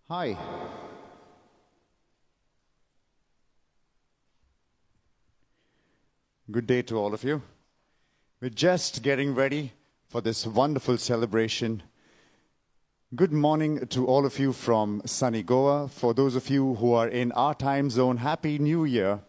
Hi. Good day to all of you. We're just getting ready for this wonderful celebration. Good morning to all of you from sunny Goa. For those of you who are in our time zone, Happy New Year.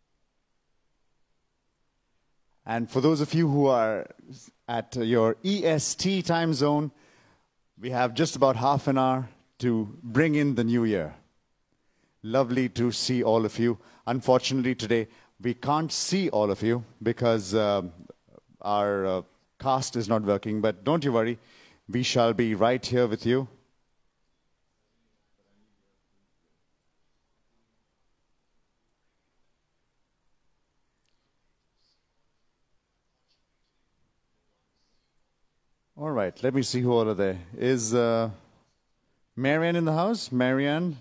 And for those of you who are at your EST time zone, we have just about half an hour to bring in the new year. Lovely to see all of you. Unfortunately, today we can't see all of you because our cast is not working, but don't you worry, we shall be right here with you. All right, let me see who all are there. Is Marianne in the house? Marianne?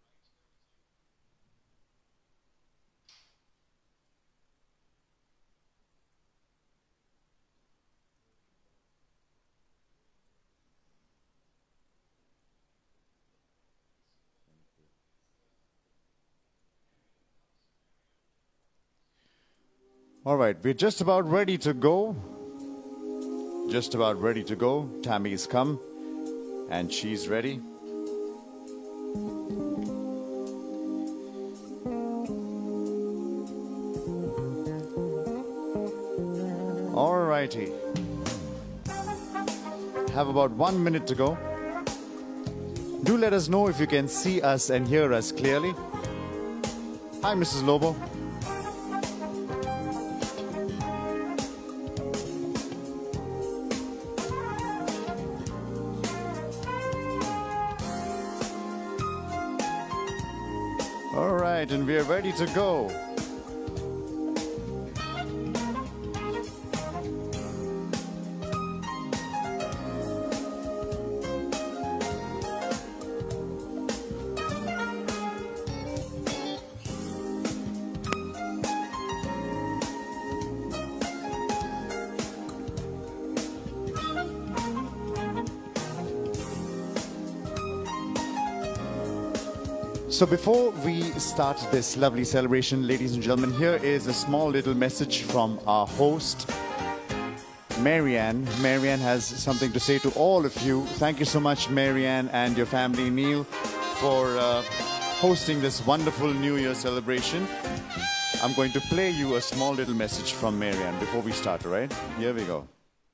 All right, we're just about ready to go. Just about ready to go. Tammy's come and she's ready. All righty. Have about 1 minute to go. Do let us know if you can see us and hear us clearly. Hi, Mrs. Lobo. All right, and we are ready to go. So before we start this lovely celebration, ladies and gentlemen, here is a small little message from our host, Marianne. Marianne has something to say to all of you. Thank you so much, Marianne and your family, Neil, for hosting this wonderful New Year celebration. I'm going to play you a small little message from Marianne before we start, all right? Here we go.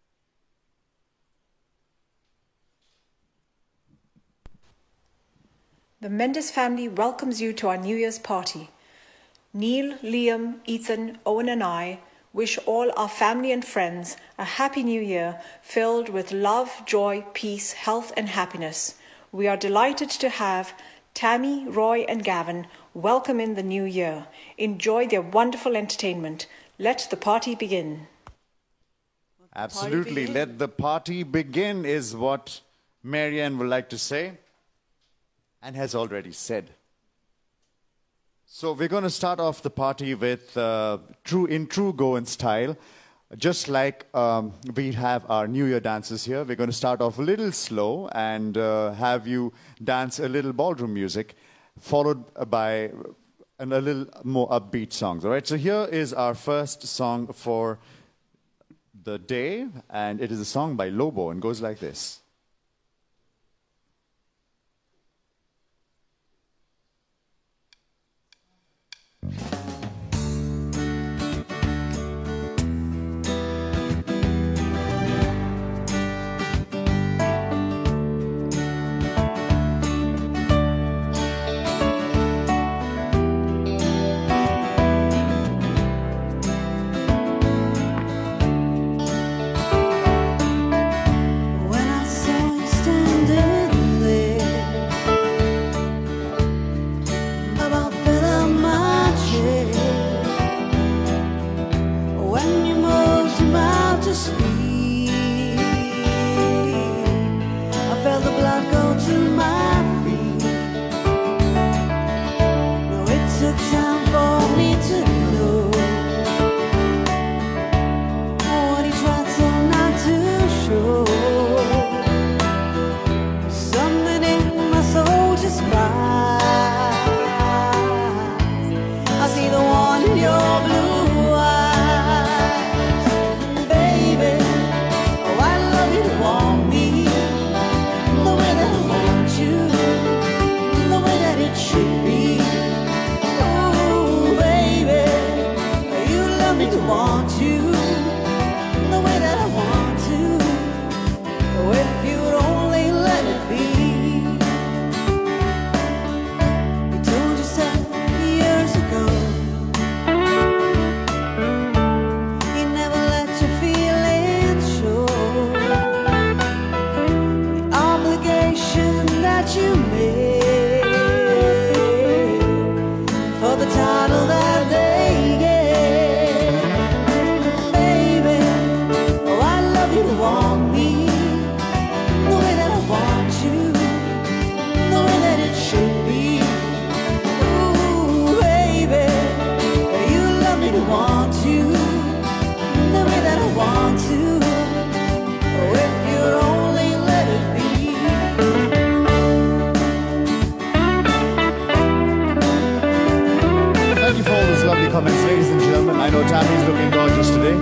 The Mendes family welcomes you to our New Year's party. Neil, Liam, Ethan, Owen and I wish all our family and friends a happy new year filled with love, joy, peace, health and happiness. We are delighted to have Tammy, Roy and Gavin welcome in the new year. Enjoy their wonderful entertainment. Let the party begin. Absolutely. Let the party begin is what Marianne would like to say. And has already said. So we're going to start off the party with true Goan style. Just like we have our New Year dances here, we're going to start off a little slow and have you dance a little ballroom music, followed by a little more upbeat songs. All right, so here is our first song for the day, and it is a song by Lobo and goes like this. When I to want you the way that I want to. Oh, if you'd only let it be. Thank you for all those lovely comments, ladies and gentlemen. I know Tammy's looking gorgeous today.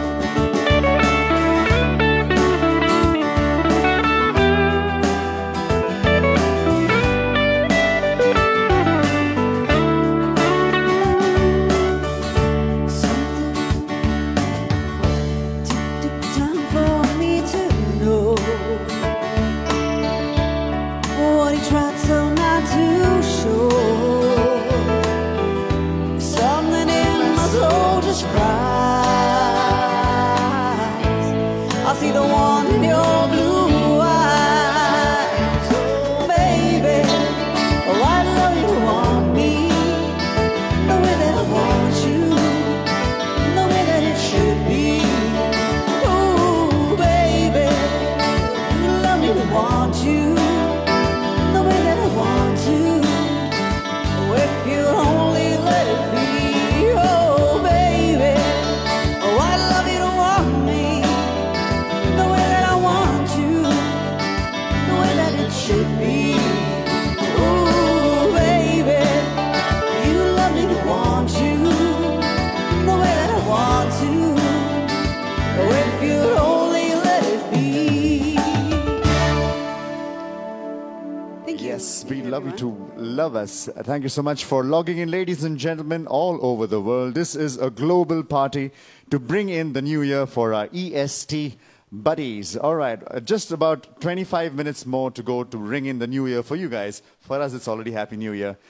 Yes, we love you to love us. Thank you so much for logging in, ladies and gentlemen, all over the world. This is a global party to bring in the new year for our EST buddies. All right, just about 25 minutes more to go to ring in the new year for you guys. For us, it's already Happy New Year.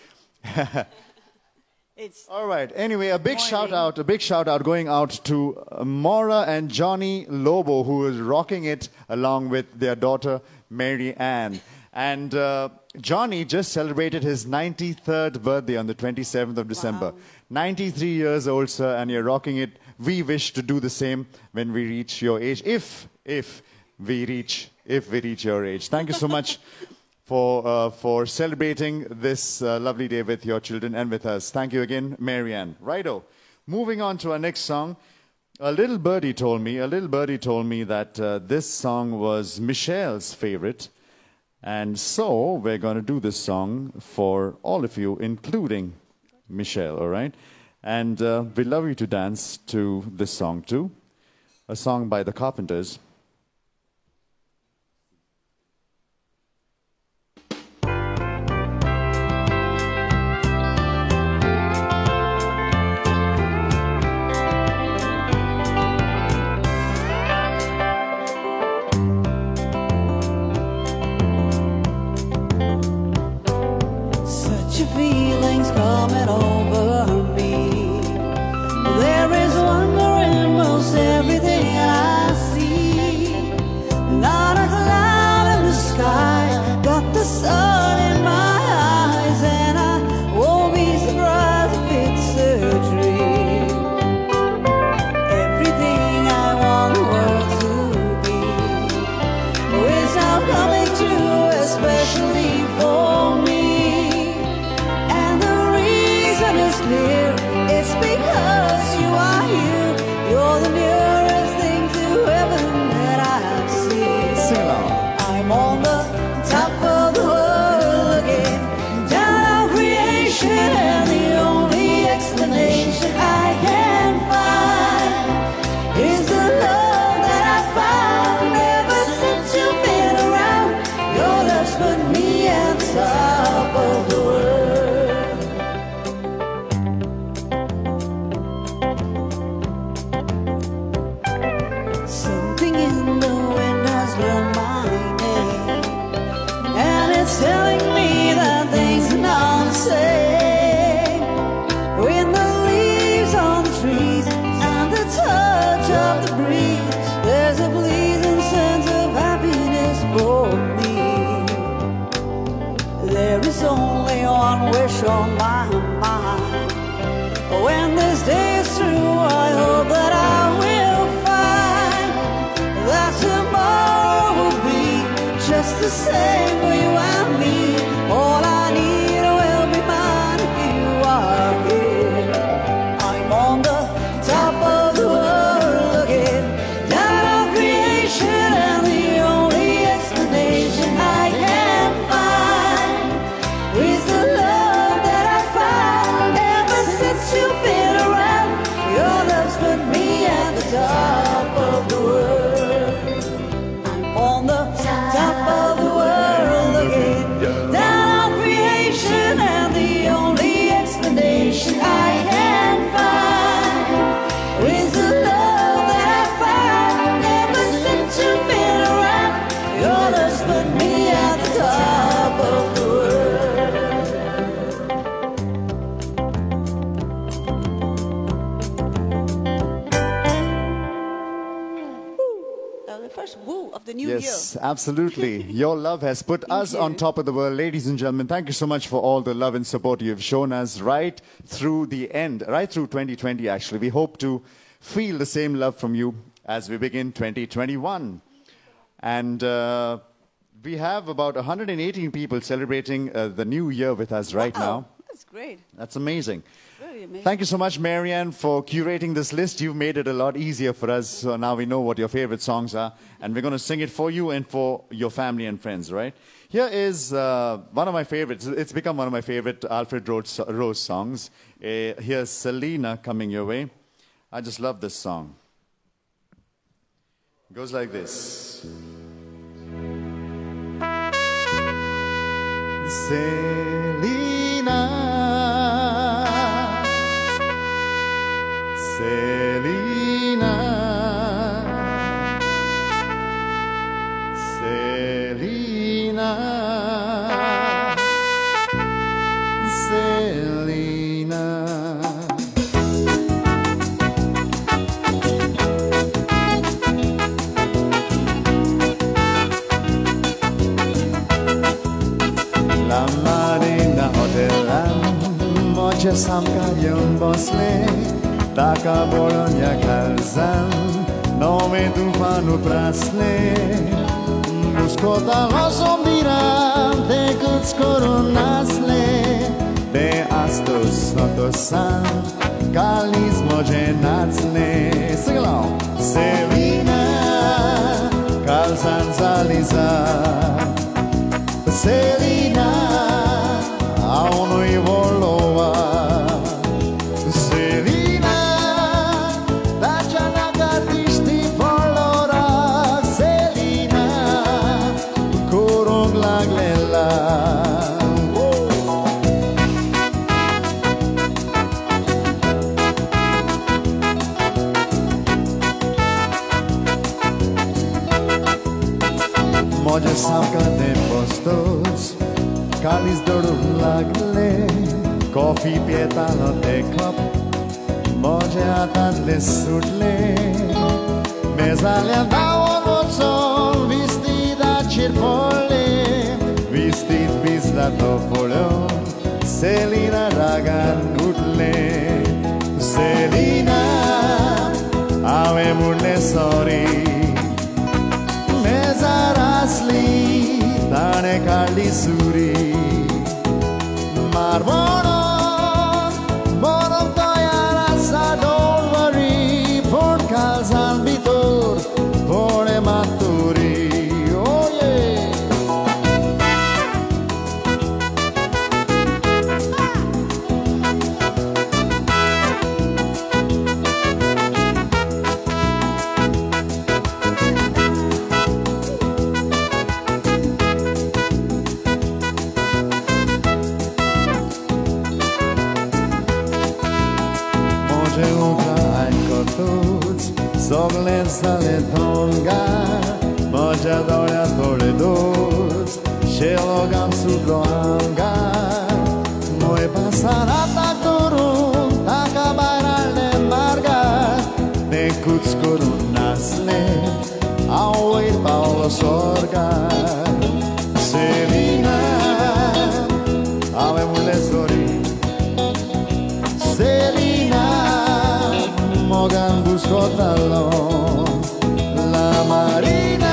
All right, anyway, a big shout out going out to Maura and Johnny Lobo, who is rocking it along with their daughter, Mary Ann. And Johnny just celebrated his 93rd birthday on the 27th of December. Wow. 93 years old, sir, and you're rocking it. We wish to do the same when we reach your age, if we reach your age. Thank you so much for celebrating this lovely day with your children and with us. Thank you again, Marianne. Righto. Moving on to our next song. A little birdie told me that this song was Michelle's favorite. And so we're going to do this song for all of you, including Michelle, all right? And we'd love you to dance to this song too, a song by the Carpenters. Feelings coming over me. There is wonder in most everything I see. Not a cloud in the sky, got the sun in my eyes, and I won't be surprised if it's a dream. Everything I want the world to be is now coming true, especially for me. It's because you are here. You're the nearest thing to heaven that I've seen. Sing along. I'm on the top of the world looking down on creation, and the only explanation I can find is the love that I found ever since you've been around. Your love's put me at the top of the world. Telling me that things are not the same. When the leaves on the trees and the touch of the breeze, there's a pleasing sense of happiness for me. There is only one wish on my mind. When this day is through, I hope that I will find that tomorrow will be just the same for you and me. All I need will be mine if you are here. I'm on the first woo of the new year. Yes, absolutely. Your love has put us you. on top of the world. Ladies and gentlemen, thank you so much for all the love and support you've shown us right through the end, right through 2020, actually. We hope to feel the same love from you as we begin 2021. And we have about 118 people celebrating the new year with us right now. That's great. That's amazing. Very amazing. Thank you so much, Marianne, for curating this list. You've made it a lot easier for us. So now we know what your favorite songs are. And we're going to sing it for you and for your family and friends, right? Here is one of my favorites. It's become one of my favorite Alfred Rose songs. Here's Selena coming your way. I just love this song. It goes like this. Selena, Selena, Selena, Selena. La Marina Hotelan, moja samkają bosle, taka Bologna kalzan, nome tufanu prasne, muscota lo sombiran, te kutscoro nasle, te astos notosan, kalis moje nacne. Sing along. Selena, kalzan zalizar. Selena, auno i voloa. Selena, da cianaga tisti polora. Selena, corong laglela. Moja samka de postos, kalis dorul lagle, coffee pietano de club, moja atatle sutle, mezale andavo mozon, vestida cirpole, vestit bisla topolon, Selena ragan gutle, Selena, ave mulle sorry. Asli, tane kalli suri, marmono, mono toya rasa, don't worry, por calzan vitor, pone maturi, oh yeah. Zogle sale tonga, moja doja tole dos, shelogam sudro anga, moje pasarata kuru, taka bairale marga, ne kutskuru nasle, auit Paulo sorga, Selena, ave mulle sori, Selena, mogan busco talon, la marina,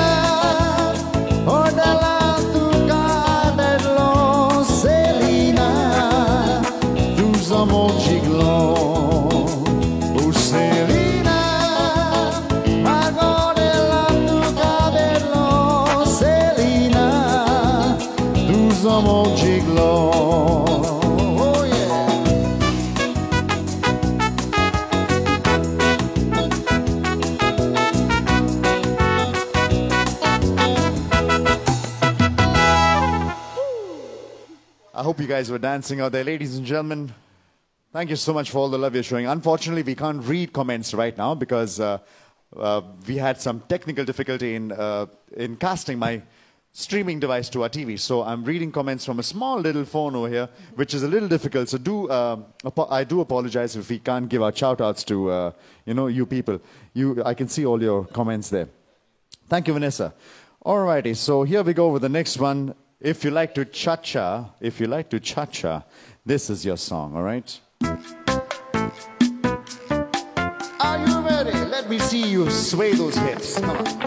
ordala tu caderlo, Selena, tu somos chiglon, oh Selena, ordala tu caderlo, Selena, tu somos chiglon. I hope you guys were dancing out there. Ladies and gentlemen, thank you so much for all the love you're showing. Unfortunately, we can't read comments right now because we had some technical difficulty in casting my streaming device to our TV. So I'm reading comments from a small little phone over here, which is a little difficult. So I do apologize if we can't give our shout-outs to you people. I can see all your comments there. Thank you, Vanessa. Alrighty, so here we go with the next one. If you like to cha-cha, this is your song, all right? Are you ready? Let me see you sway those hips. Come on.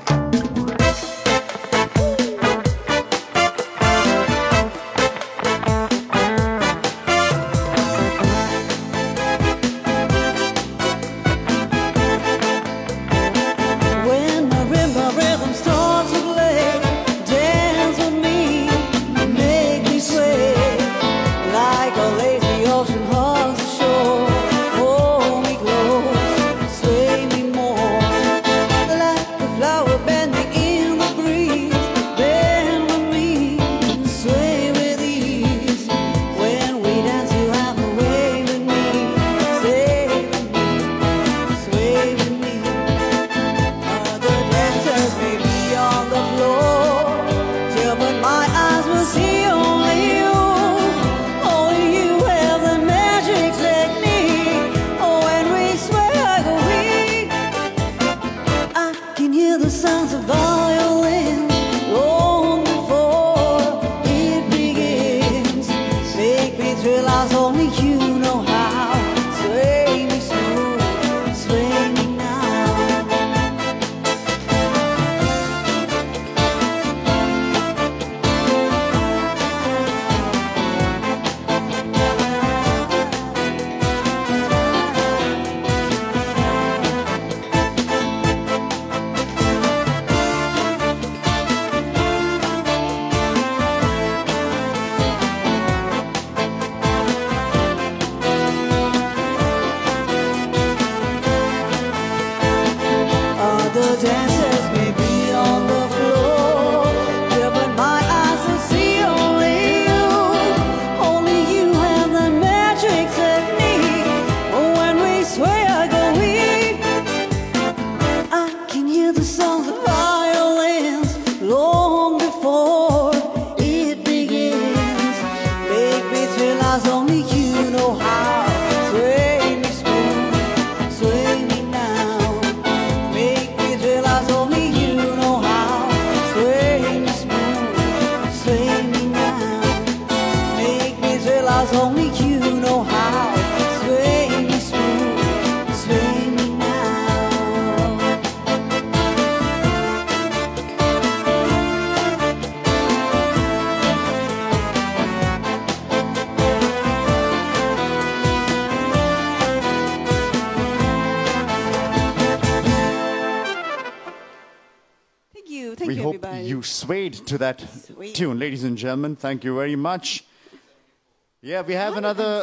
You swayed to that tune, ladies and gentlemen. Thank you very much. Yeah, we have another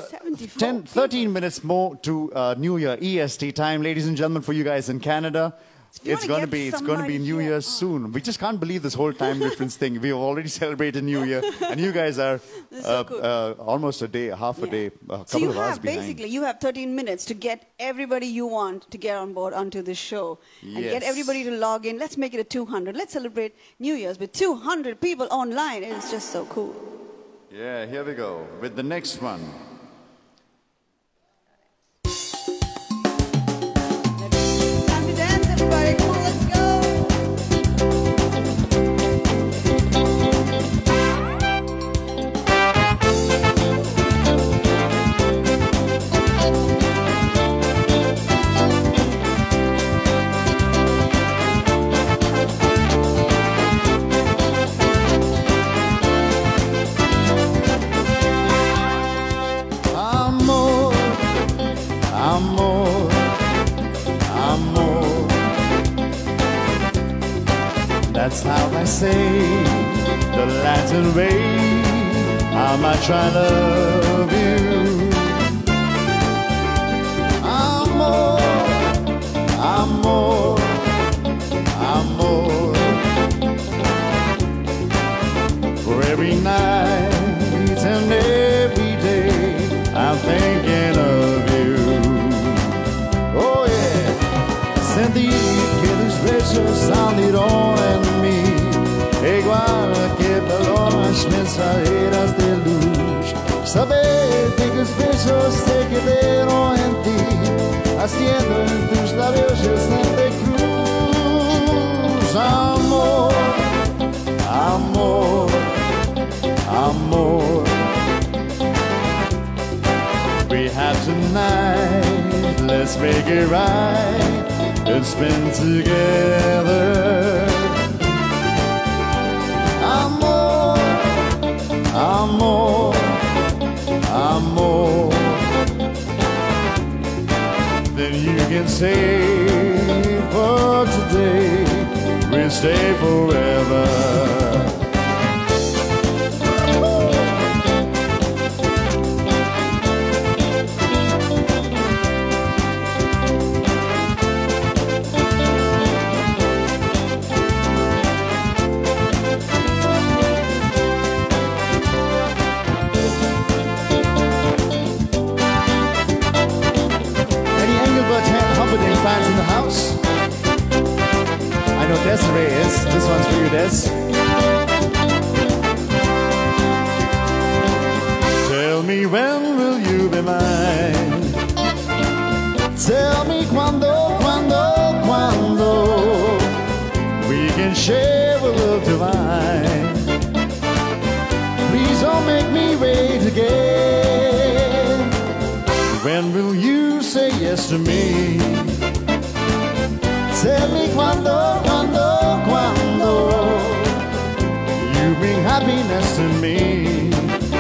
13 minutes more to New Year EST time, ladies and gentlemen, for you guys in Canada. It's going to be New Year soon. We just can't believe this whole time difference thing. We've already celebrated New Year, and you guys are almost a day, half a day, a couple of hours behind. Basically, you have 13 minutes to get everybody you want to get on board onto this show and get everybody to log in. Let's make it a 200. Let's celebrate New Year's with 200 people online. It's just so cool. Yeah, here we go with the next one. Everybody, come on, let's go. Amor, amor, amor. That's how I say the Latin way. How much I love you. Amor, amor, amor. For every night and every day I'm thinking of you. Oh yeah. Senti che tu spesso sali en mí, igual que palomas mensajeras de luz. Saber que tus besos se quedaron en ti, haciendo en tus labios el Santa Cruz. amor. We have tonight, let's make it right and spend together. Amor, amor, amor. Then you can say for today, we'll stay forever. Fans in the house. I know Desiree is. This one's for you, Des. Tell me when will you be mine? Tell me quando, quando, quando we can share a love divine. Please don't make me wait again. When will you say yes to me? Tell me quando, quando, quando you bring happiness to me.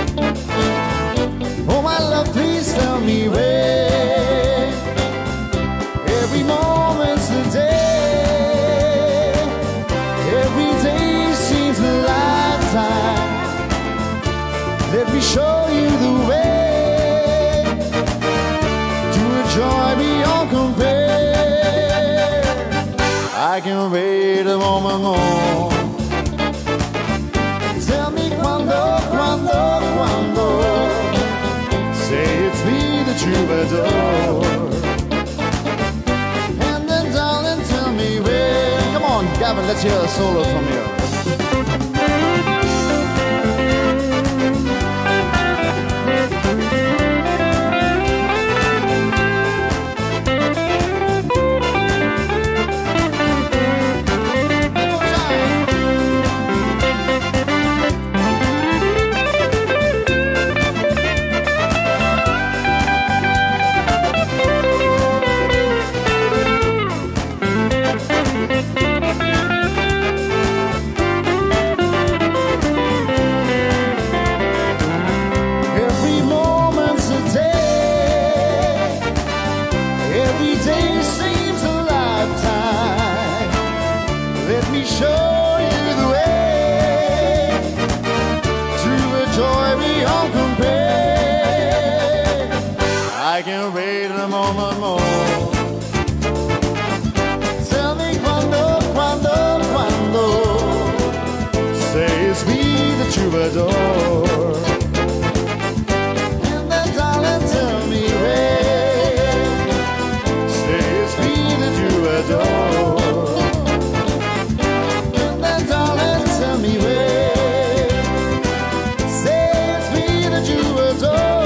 Oh my love, please tell me when. Every moment's a day. Every day seems a lifetime. Let me show you the way to a joy beyond compare. I can wait a moment more. Tell me quando, quando, quando say it's me that you adore. And then darling, tell me when. Come on, Gavin, let's hear a solo from you. I can wait a moment more. Tell me quando, quando, quando say it's me that you adore. And then darling, tell me when. Say it's me that you adore. And then darling, tell me when. Say it's me that you adore.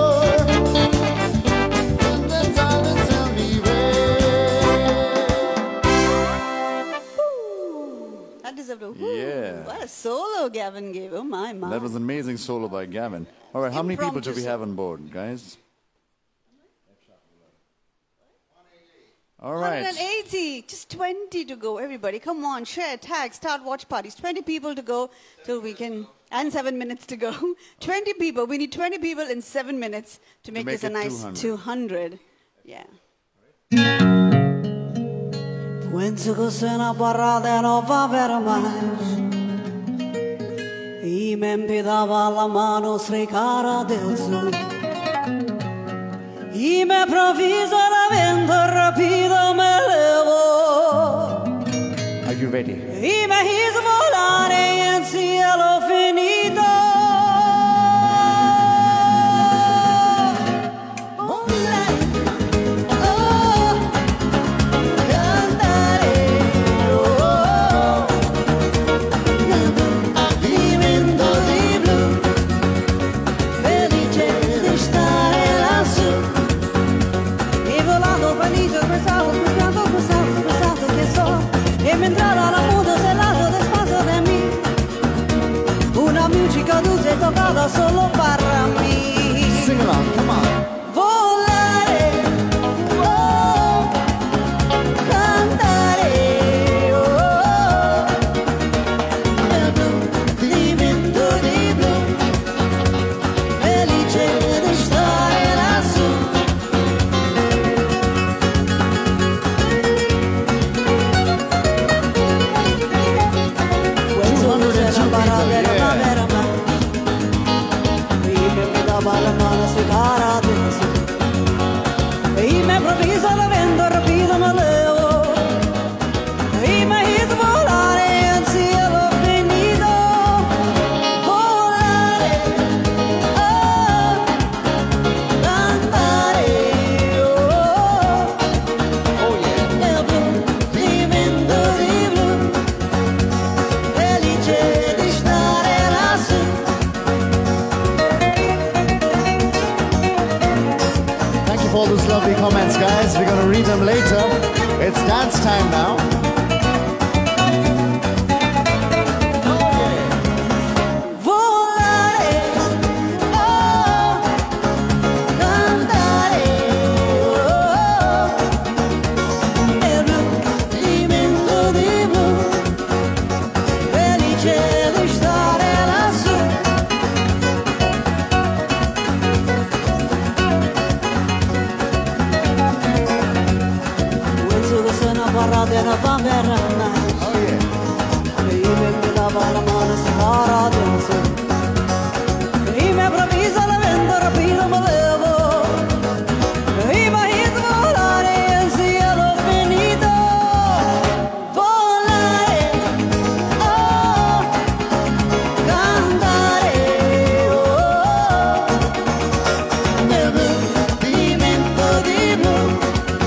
Yeah. What a solo Gavin gave. Oh, my. That was an amazing solo by Gavin. All right, how many people do we have on board, guys? All right. 180. Just 20 to go, everybody. Come on, share, tag, start watch parties. 20 people to go till we can, and 7 minutes to go. 20 people. We need 20 people in 7 minutes to make this a nice 200. Yeah. Penso che se una parata non va per mai. I me impedava la mano strecare del sole. I me improvviso la vento rapido me levo. Are you ready? I me hizo volare in cielo finito. E mentre la mudo se lato tocado solo para mí. Sing along, come on. Volaré, oh, cantaré, oh, nel blu, divento di blu, felice di stare lassù. Para ver una vera más. Y me daba la mano su cara de azul. Y me improvviso la vendo rápido me levo. Y me hizo volar en cielo venido. Volaré, oh, cantaré, oh, Oh yeah. nel blu, divento di blu. Felice di stare lassù. Thank you for all those lovely comments, guys. We're going to read them later. It's dance time now. Volare, oh, cantare, oh, nel blu, divento di blu, felice di stare lassù. Penso che se ne parla della bambera, Oh yeah. e io mi dava la mano su cara danza. E mi improvviso la vendo rapido me levo. E mi hizo volare in cielo finito. Volare, oh, cantare, oh, nel blu, divento di blu,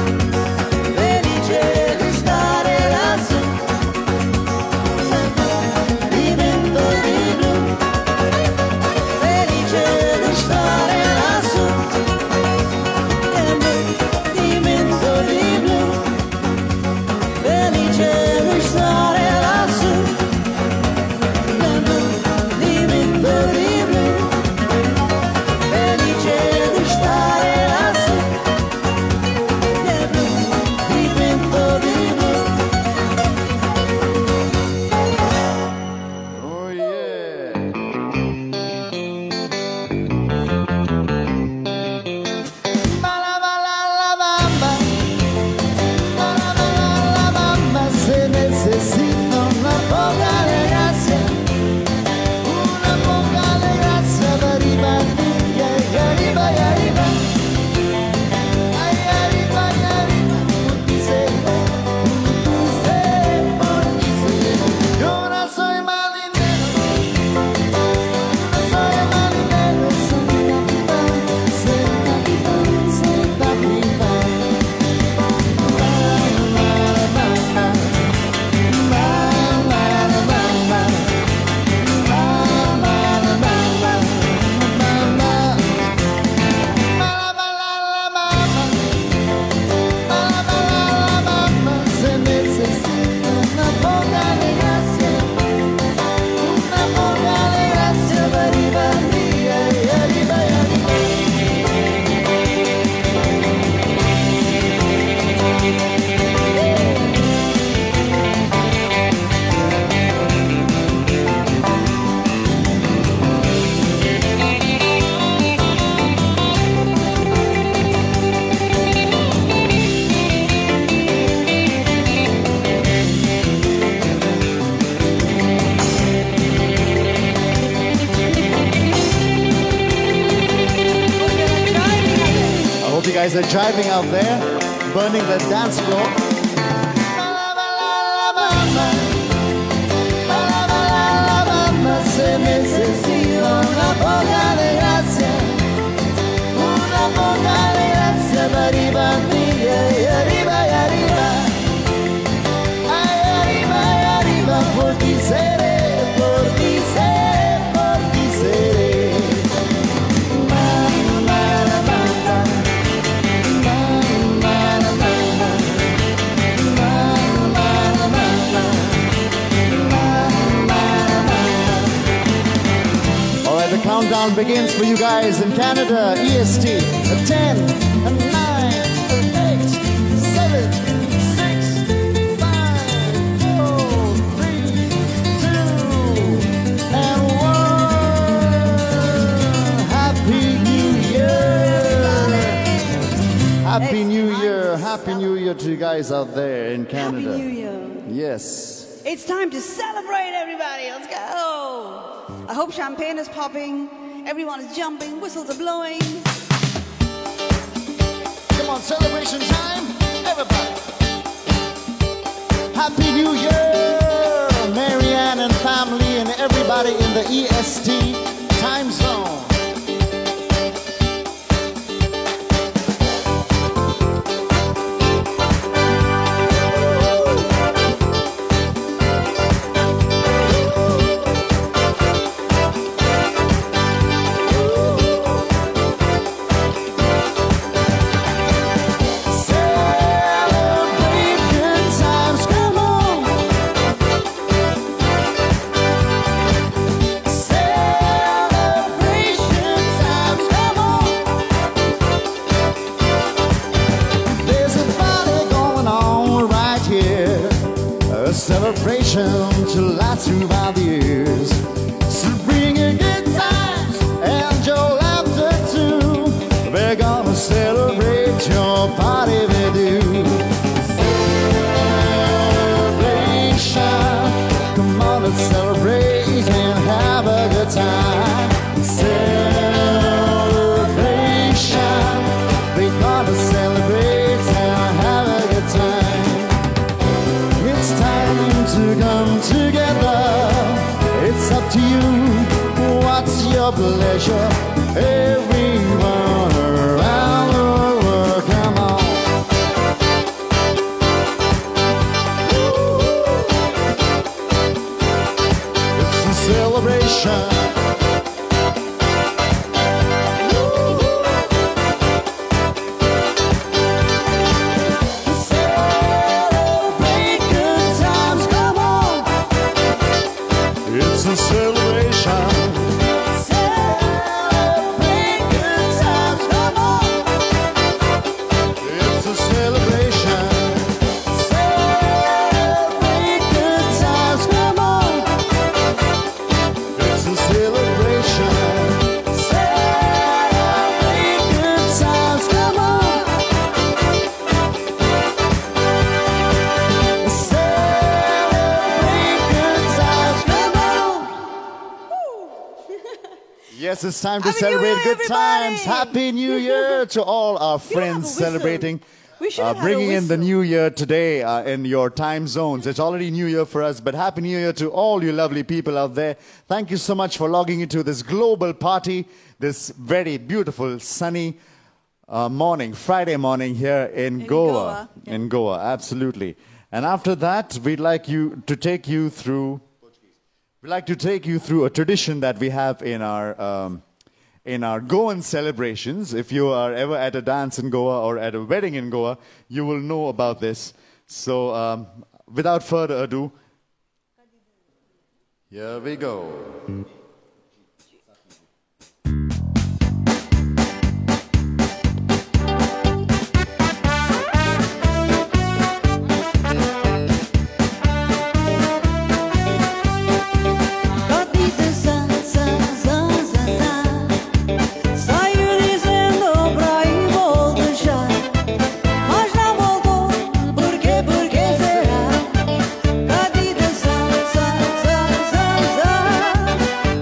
felice di stare lassù. Nel blu, divento di blu, felice di stare lassù. Nel blu, divento di blu, felice di stare lassù. Nel blu, divento di blu, felice di stare lassù. Nel blu, divento di blu. Oh yeah. Bala bala la bamba, bala bala la bamba. Se necesita una poca de gracia, una poca de gracia para arriba, y arriba y arriba, ay arriba y arriba. Porque yo no soy marinero, no soy marinero, soy capitán, soy capitán. Se necesita una poca de gracia, una poca de gracia para arriba y arriba y arriba. I hope you guys are driving out there, burning the dance floor. Se necesita una poca de gracia, una poca de gracia para arriba y arriba y arriba, ay arriba y arriba, por ti seré, por ti seré, por ti seré. Ma, ma, ma, ma, ma, ma, ma, ma, ma. countdown begins for you guys in Canada. EST, 10, 9, 8, 7, 6, 5, 4, 3, 2, and 1. Happy New Year! Happy New Year! Happy New Year to you guys out there in Canada. Happy New Year. Yes. It's time to celebrate, everybody. Let's go. I hope champagne is popping. Everyone is jumping. Whistles are blowing. Come on, celebration time, everybody. Happy New Year, Marianne and family and everybody in the EST time zone. Celebration to last throughout the years. So bring your good times and your laughter too. We're gonna celebrate your party with you. Celebration, come on, let's celebrate and have a good time. Celebration, we're gonna celebrate and have a good time. It's time to come together. It's up to you. What's your pleasure? Everyone around the world, come on. It's a celebration. It's a celebration. Celebrate good times, come on. It's a celebration. Celebrate good times, come on. It's a celebration. Celebrate good times, come on. Yes, it's time to Happy New celebrate Year, good times. everybody. Happy New Year to all our have a friends whistle. celebrating, We should have had a bringing in the whistle. New Year today in your time zones. It's already New Year for us, but Happy New Year to all you lovely people out there. Thank you so much for logging into this global party, this very beautiful, sunny morning, Friday morning here in Goa. Goa. In Goa, absolutely. And after that, we'd like to take you through a tradition that we have in our Goan celebrations. If you are ever at a dance in Goa or at a wedding in Goa, you will know about this. So without further ado, here we go. Saiu dizendo pra ir voltar já, mas não voltou. Por quê? Por que será? Cadê dançar,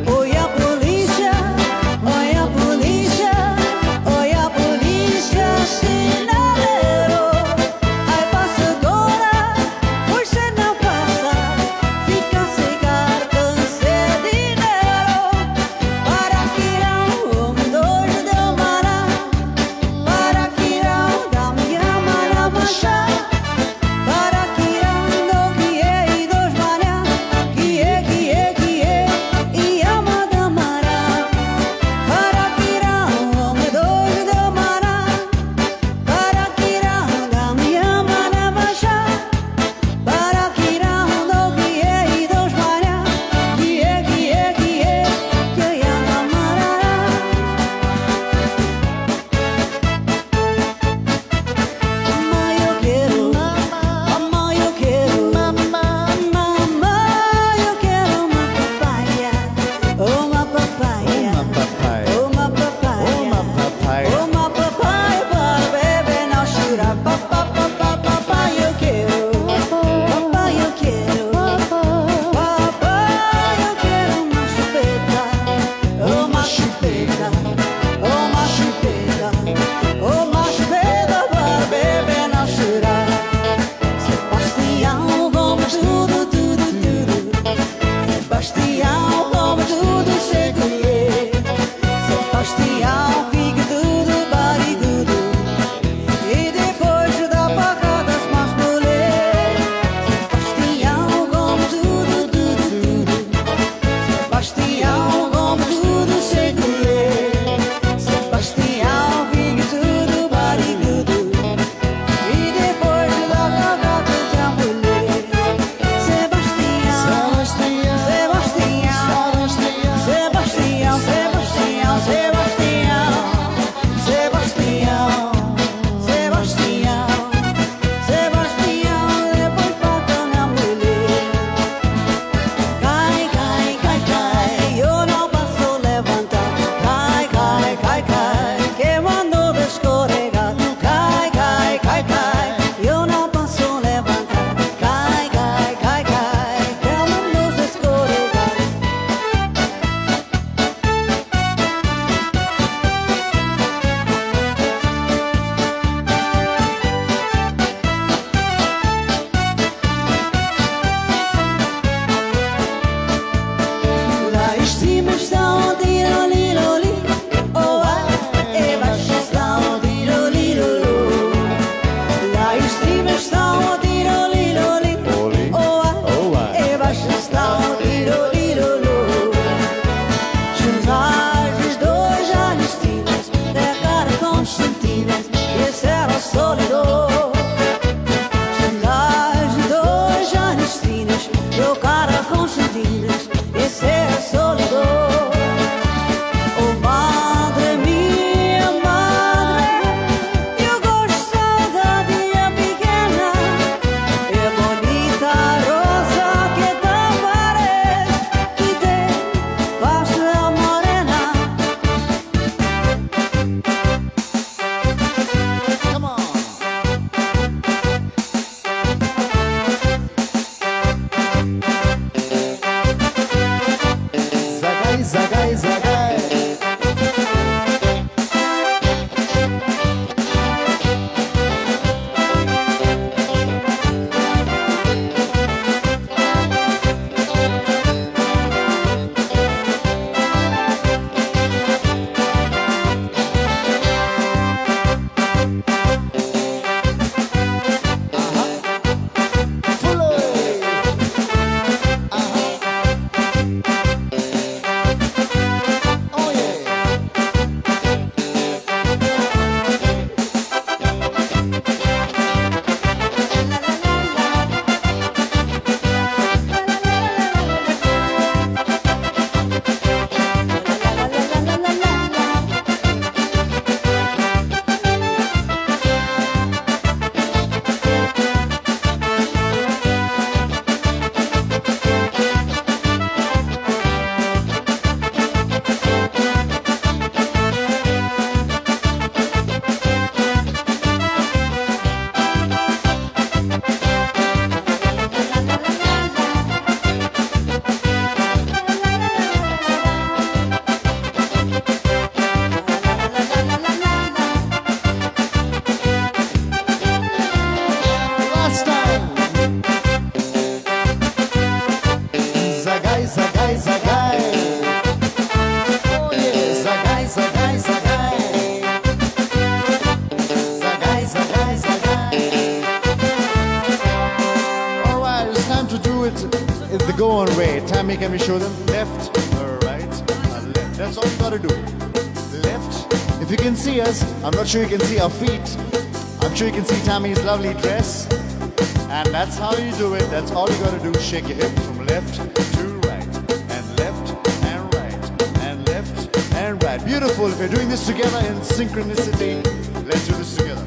to do it the go-on way. Tammy, can we show them? Left, right, left. That's all you gotta do. Left. If you can see us, I'm not sure you can see our feet. I'm sure you can see Tammy's lovely dress. And that's how you do it. That's all you gotta do. Shake your hip from left to right. And left and right. And left and right. Beautiful. If you're doing this together in synchronicity, let's do this together.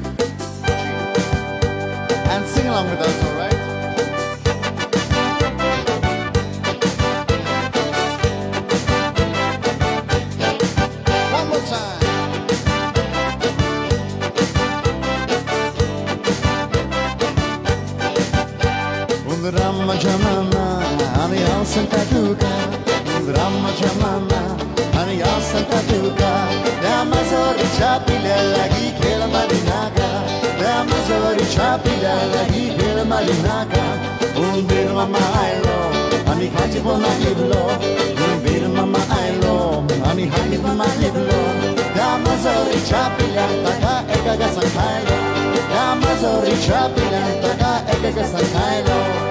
And sing along with us, all right? One more time. Rama Jamana, Ani Santa Duca, Rama Jamana, Ani Santa Duca, Damazori Chapila, Lagi Kela Malinaga, Damazori Chapila, Lagi Kela Malinaga, Umbir Mama Ailo, Ani Hatibona Liblo, Umbir Mama Ailo, Ani Hatibona Liblo, Damazori Chapila, Taka Ekaga Sankailo, Damazori Chapila, Taka Ekaga Sankailo.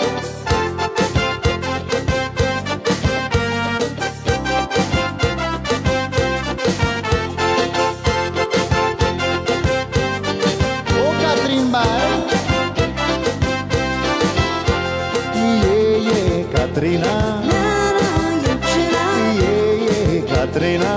Katrina, Katrina,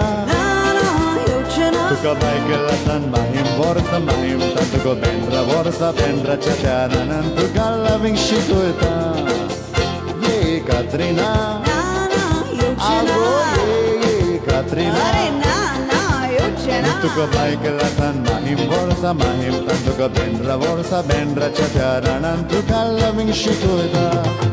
tu ka baigelatan mahim vorta mahim tu ka bendra vorta bendra chachana tu ka loving shitueta ye Katrina, ago ye Katrina, tu ka baigelatan mahim vorta mahim tu ka bendra vorta bendra chachana tu ka loving shitueta.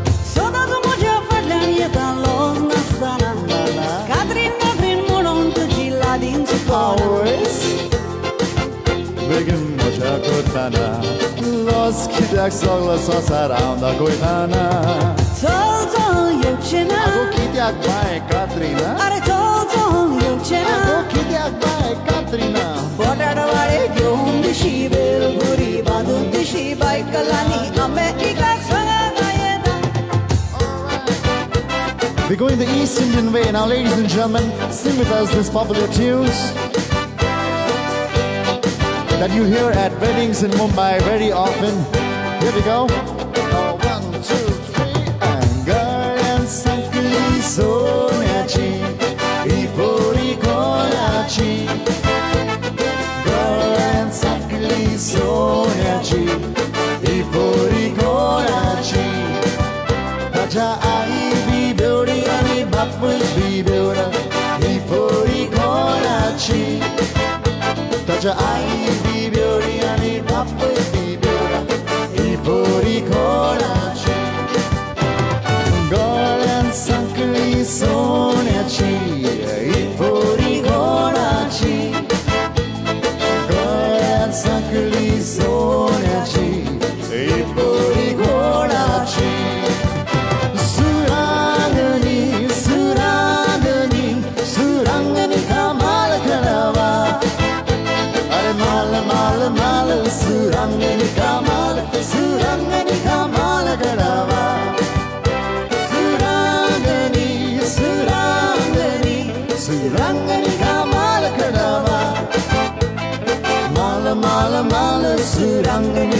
Begin mocha kotana, los kidak sogla sosaranda koitana. Tol yochena, Ago kidak bai Katrina. are tol yochena. Ago kidak bai Katrina. Bodada vare gyom dishi bel guri bandu dishi bai kalani ame ikak sangayeda. We're going the East Indian way now, ladies and gentlemen. Sing with us these popular tunes that you hear at weddings in Mumbai very often. Here we go. Oh, 1, 2, 3. Angaran Sankli Sonachi, Ipori Konachi. Angaran Sankli Sonachi, Ipori Konachi. Raja Ai Beauty and Bapus be Beauty, Ipori Konachi. Taja ai beauty ani bappe di beauty ipori konachi golan sankli sonachi ipori konachi golan sankli sonachi ipori konachi surangani surangani surangani kamal karawa Mala mala surangani kamal garawa surangani kamal garawa mala surangani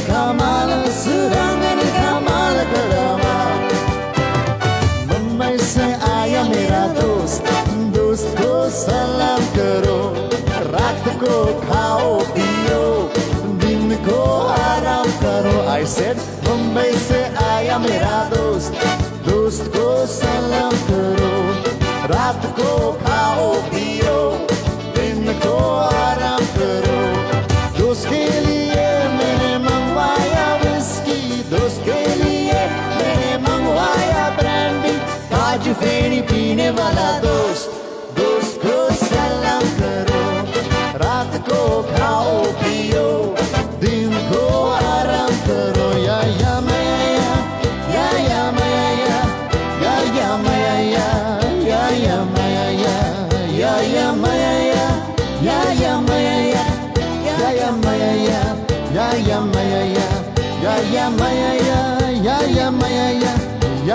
kamal garawa Mumbai se aaya mera dost ko salam karo रात को खाओ पियो दिन को आराम करो I said Mumbai से आया मेरा दोस्त को सलाम करो रात को खाओ पियो दिन को आराम करो दोस्त के लिए मैंने मंगवाया विस्की दोस्त के लिए मैंने मंगवाया ब्रांडी काजू फेरी पीने वाला दोस्त को सलाम करो रात को खाओ पियो दिन को आराम करो या मया मया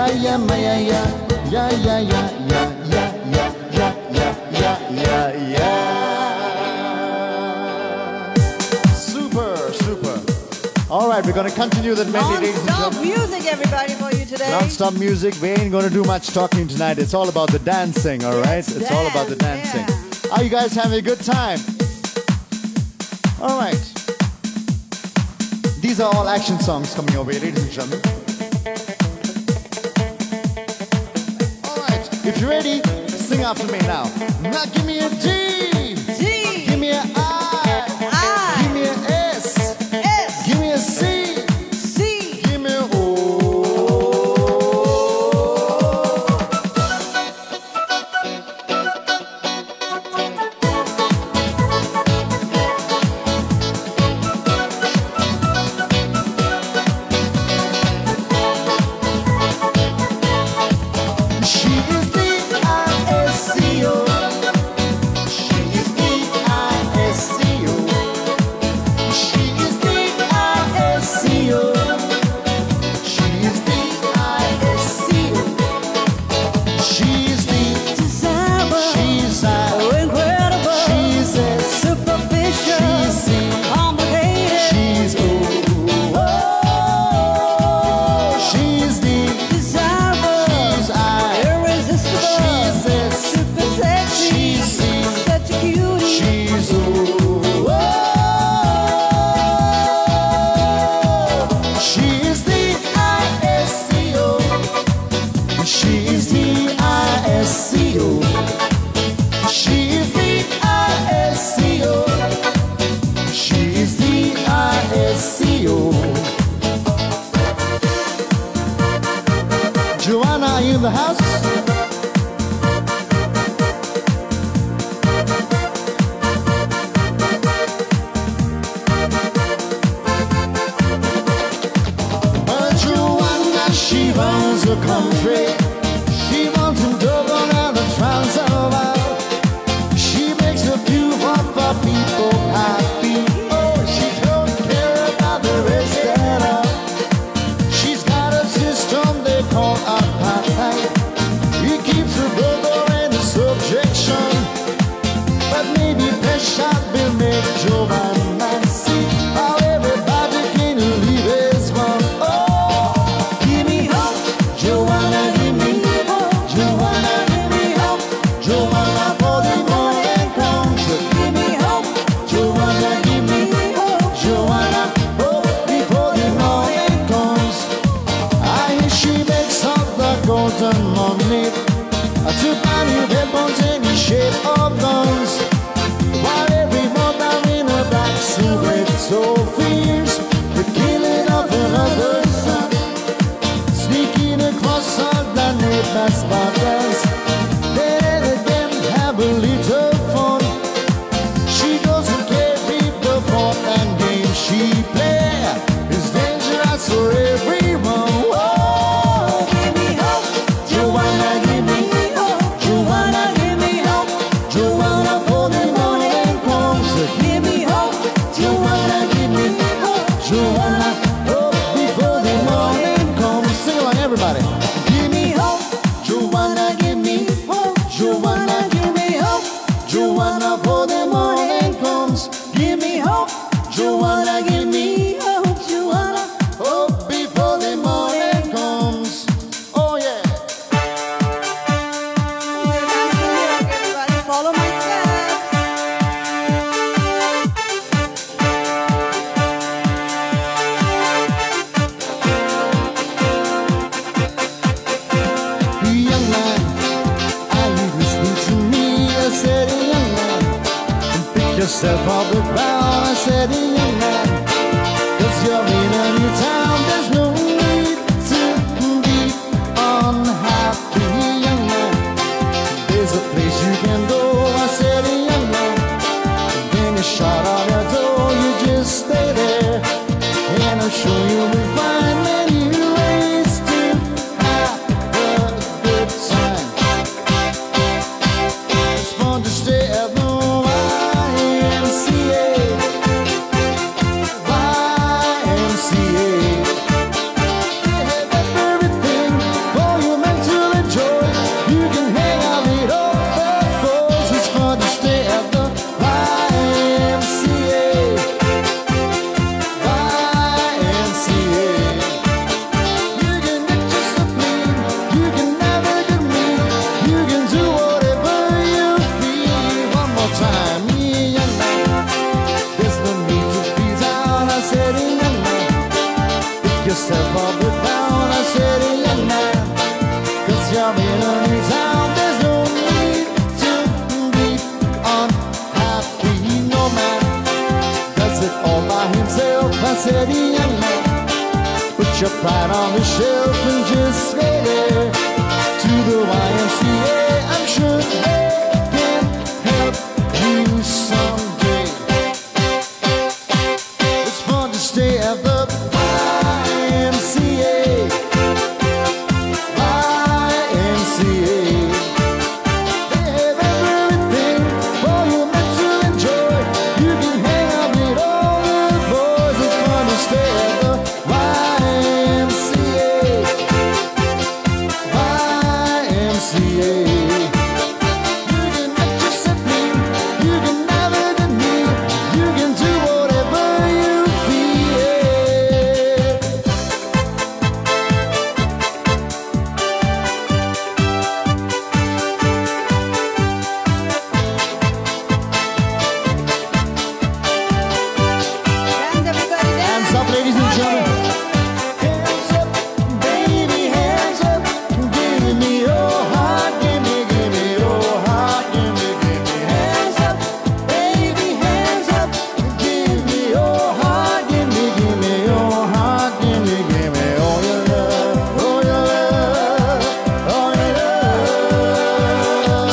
yeah, my, yeah, yeah, yeah, yeah, yeah, yeah, yeah, yeah, yeah, yeah, yeah, yeah. Super, super. All right, we're going to continue that medley, ladies and Non-stop gentlemen. music, everybody, for you today. Non-stop music. We ain't going to do much talking tonight. It's all about the dancing, all right? Let's It's all about the dance, dancing. yeah. Are you guys having a good time? All right. These are all action songs coming your way, ladies and gentlemen. All right. If you're ready, sing after me now. Now give me a D. G. Give me an I. I. Give me an S. S. Give me a C. C. Give me an O. She is D-I-S-C-O. She is D-I-S-C-O. She is D-I-S-C-O. She is D-I-S-C-O. She's D. Desirable. She's I. Incredible. She's S. Superficial. She's C. Complicated. She's O. Oh, she's D. Desirable. She's I. Irresistible. She's S. Super sexy. She's C. Such a cutie. She's O. Oh, she is D-I-S-C-O. She is D-I-S-C-O. She is D-I-S-C-O. She is D-I-S-C-O. Joanna, are you in the house? Joanna, she runs the country. She wants to double down the Transvaal. She makes a few of the people happy. Oh, she don't care about the rest at all. She's got a system they call apartheid. It keeps her brother in subjection. But maybe pressure will make Joanna see how everybody can leave his one. Oh, give me hope, Joanna, give me hope, Joanna, give me hope, Joanna, for the morning comes. Give me hope, Joanna, give me hope, Joanna, hope before the morning comes. I hear she makes up the golden money to buy new weapons in the shape of guns. While every mother in a black suit so fears the killing of another son, sneaking across all the neighbor's borders. Let them have a little fun. She doesn't care if the fun and game she play is dangerous for everyone. Oh, give me hope, Joanna, give me hope, Joanna, give me hope, Joanna, for the morning comes. Give me hope, Joanna, give me hope, Joanna, hope before the morning comes. Sing along, everybody. Give me hope, Joanna, give me hope, Joanna, give me hope, Joanna, for the morning comes. Give me hope, Joanna, give me hope, Joanna, hope before the morning comes. Oh yeah. Everybody, follow my steps. Young man, are you listening to me? I said, young man, pick yourself off the ground. I said, young man, 'cause you're in a new town. There's no need to be unhappy, young man. There's a place you can go. I said, young man, then you shut on your door. You just stay there, and I'm sure you'll find many ways to have a good time. It's fun to stay at the YMCA. without a city and man. 'Cause you're in a town, there's no need to be unhappy. No man does it all by himself, a city and man. Put your pride on the shelf and just go there to the YMCA. I'm sure they can help you someday. It's fun to stay at the YMCA. YMCA. They have everything for you meant to enjoy. You can hang out with all the boys. It's fun to stay at the YMCA. YMCA. You can make yourself clean. You can have it in me. You can do whatever you feel. Dance, everybody, dance. Hands up, ladies and gentlemen. Hands up, baby, hands up. Give me your heart, give me your heart, give me hands up, baby, hands up. Give me your heart, give me your heart, give me all your love, all your love, all your love.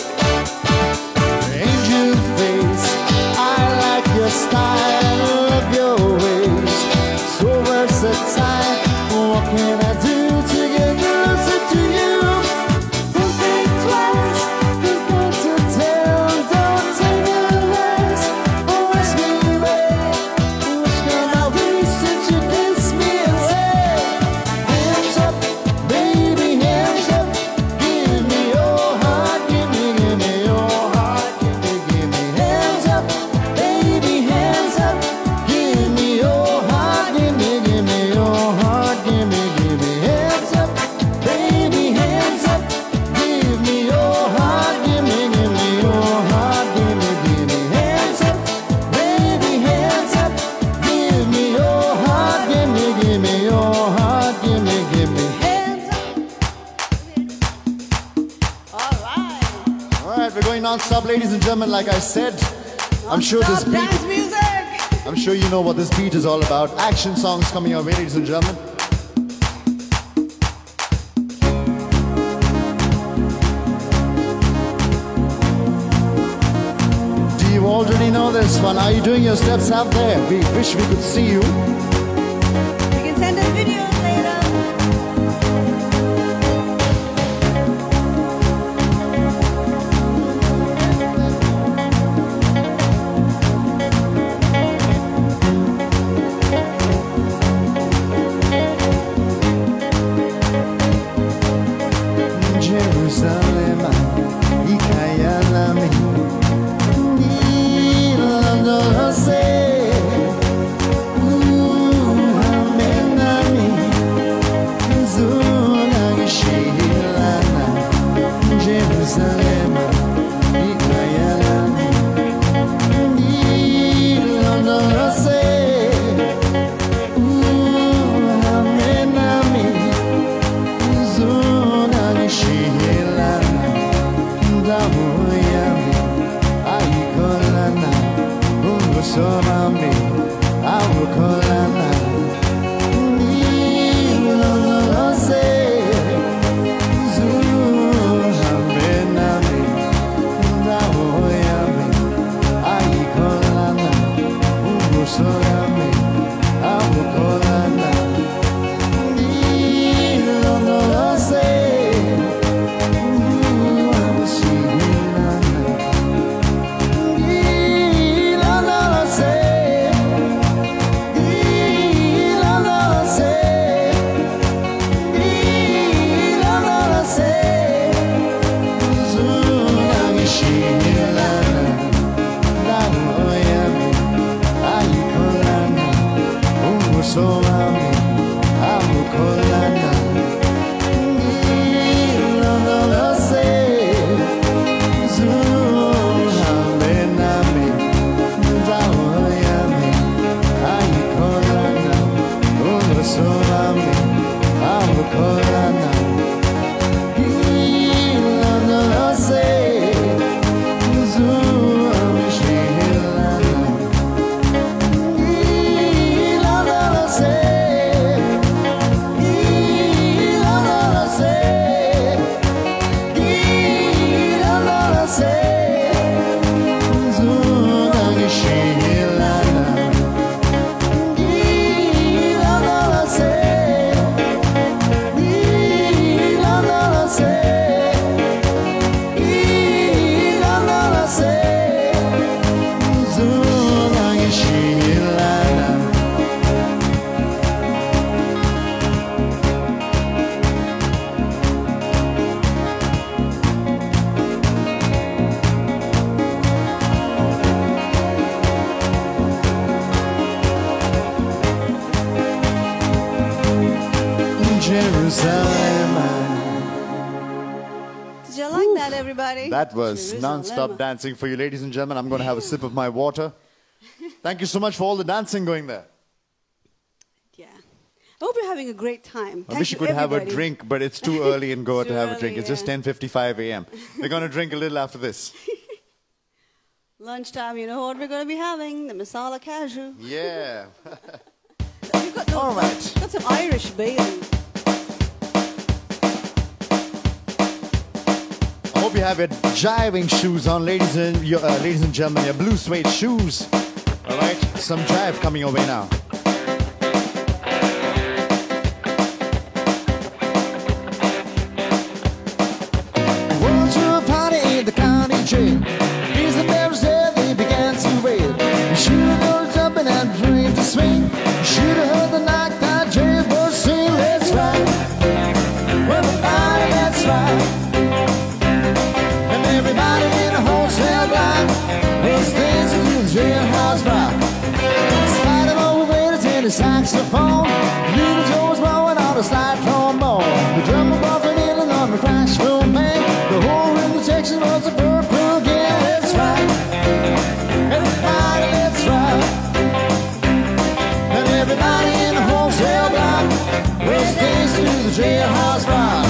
Angel face, I like your style, love your ways, so versatile. What can I do to get closer to you? Don't think twice, you've got to tell, don't take a rest. Oh, ask me where, what's gonna be since you kiss me away? Hands up, baby, hands up. Give me your heart, give me your heart, give me hands up, baby, hands up. Give me your heart, give me your heart, give me hands up, baby, hands up. Give me your heart, give me your heart, give me hands up, baby, hands up. Give me your heart, give me your heart, give me Hands up. All right. All right, we're going non-stop, ladies and gentlemen. Like I said, I'm sure this Stop beat, dance music. I'm sure you know what this beat is all about. Action songs coming your way, ladies and gentlemen. Do you already know this one? Are you doing your steps out there? We wish we could see you. You can send us videos later. Jerusalem, Ikayalami, Ilandose, Jerusalem. Did you like that, everybody? That was Jerusalem. non-stop dancing for you, ladies and gentlemen. I'm going to have a sip of my water. Thank you so much for all the dancing going there. Yeah. I hope you're having a great time. I wish you could have a drink, but it's too early in Goa to have a drink. early, It's just 10:55 a.m. We're going to drink a little after this. Lunchtime, you know what we're going to be having? The masala cashew. Yeah. We've got, All right. got some Irish Bailey. I hope you have your jiving shoes on, ladies and gentlemen, your blue suede shoes. All right, some jive coming your way now. Went to a party in the county jail. These and members there, they began to wail. You should have gone jumping and dreamed to swing. You should have heard the knockdown jailbird sing. Let's ride. Everybody, let's ride. And everybody in the hotel block was dancing to the jailhouse rock. In spite of old waiters and the saxophone, Little Joe was blowing on the slide trombone. The drummer boy from England on the crash film band. The whole rhythm section was a purple again. Let's ride. Everybody, let's ride. And everybody in the hotel block was dancing to the jailhouse rock.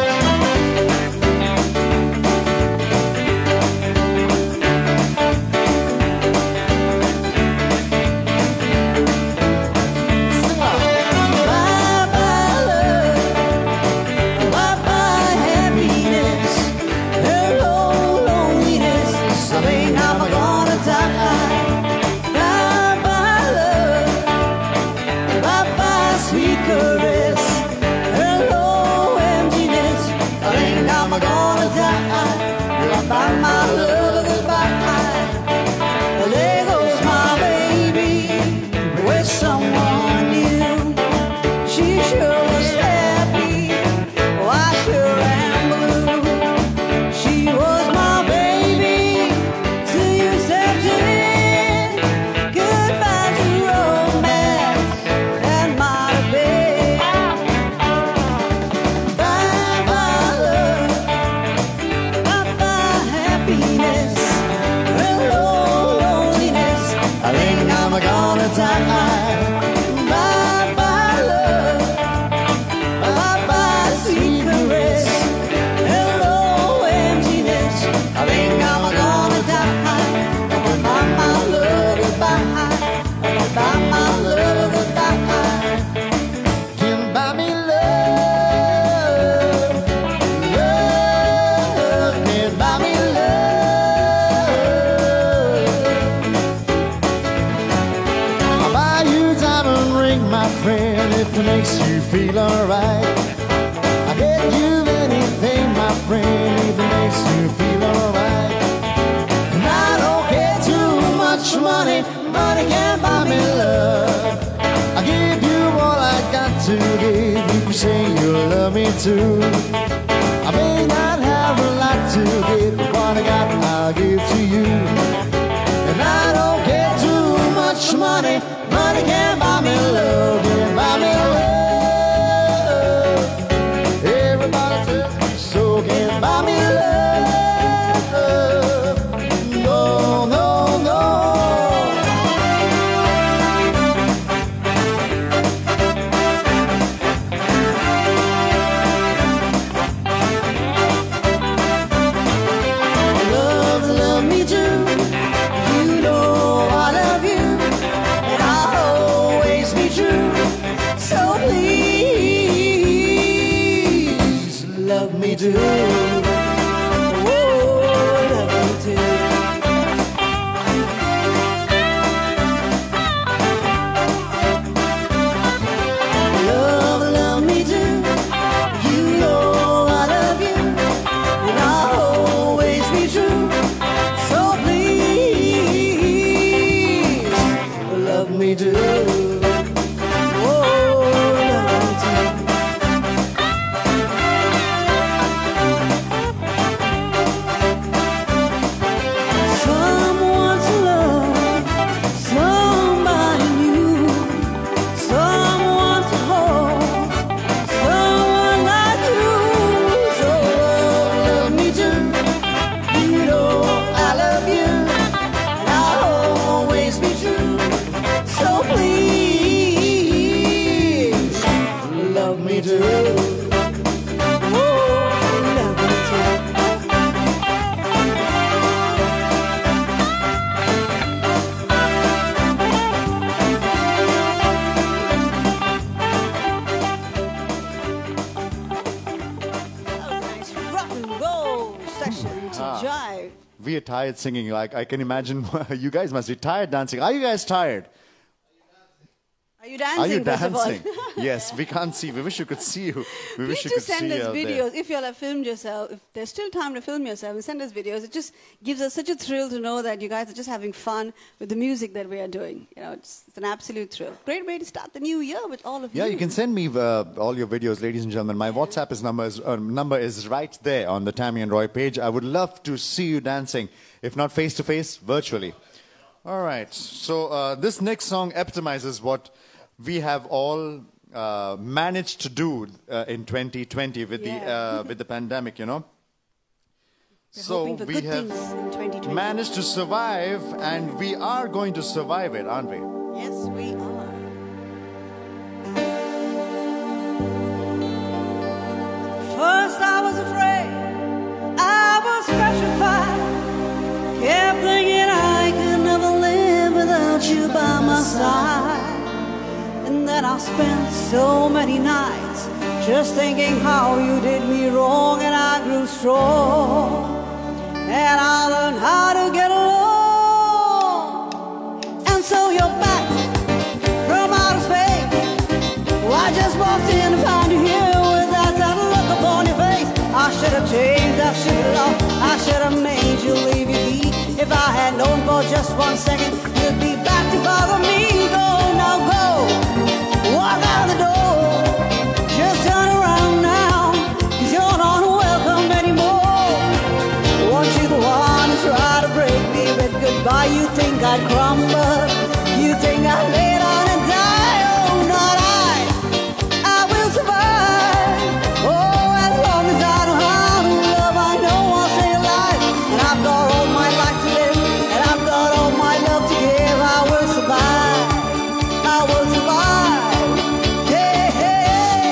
Makes you feel alright. I get you anything, my friend, if it makes you feel alright. And I don't get too much money, money can't buy me love. I give you all I got to give. You can say you love me too. I may not have a lot to give, but what I got I'll give to you. And I don't get too much money, money can't buy me love, can't buy me love. Buy me love, no, no, no. Love me too. You know I love you, and I'll always be true. So please love me too. Jive. We are tired singing. Like I can imagine, you guys must be tired dancing. Are you guys tired? Are you dancing? Are you first of all? dancing? Yes, we can't see. We wish you could see you. We wish Please you do could send see us out videos. there. If you all have filmed yourself, if there's still time to film yourself, and send us videos. It just gives us such a thrill to know that you guys are just having fun with the music that we are doing. You know, it's an absolute thrill. Great way to start the new year with all of you. Yeah, you can send me all your videos, ladies and gentlemen. My WhatsApp number is right there on the Tammy and Roy page. I would love to see you dancing, if not face to face, virtually. All right. So this next song epitomizes what we have all managed to do in 2020 with the pandemic, you know. We're So hoping for we good have things in 2020. managed to survive, and we are going to survive it, aren't we? Yes, we are. First I was afraid, I was petrified, kept thinking I could never live without you by my side. And then I spent so many nights just thinking how you did me wrong, and I grew strong, and I learned how to get along. And so you're back from outer space. Well, I just walked in and found you here with that look upon your face. I should have changed, I should have loved, I should have made you leave your be. If I had known for just 1 second you'd be back to bother me. Go, now go, walk out the door, just turn around now, 'cause you're not welcome anymore. Want you the one to try to break me with goodbye? You think I'd crumble, you think I'd lay down and die? Oh, not I, I will survive. Oh, as long as I know how to love, I know I'll stay alive. And I've got all my life to live, and I've got all my love to give. I will survive, I will survive. Hey, hey.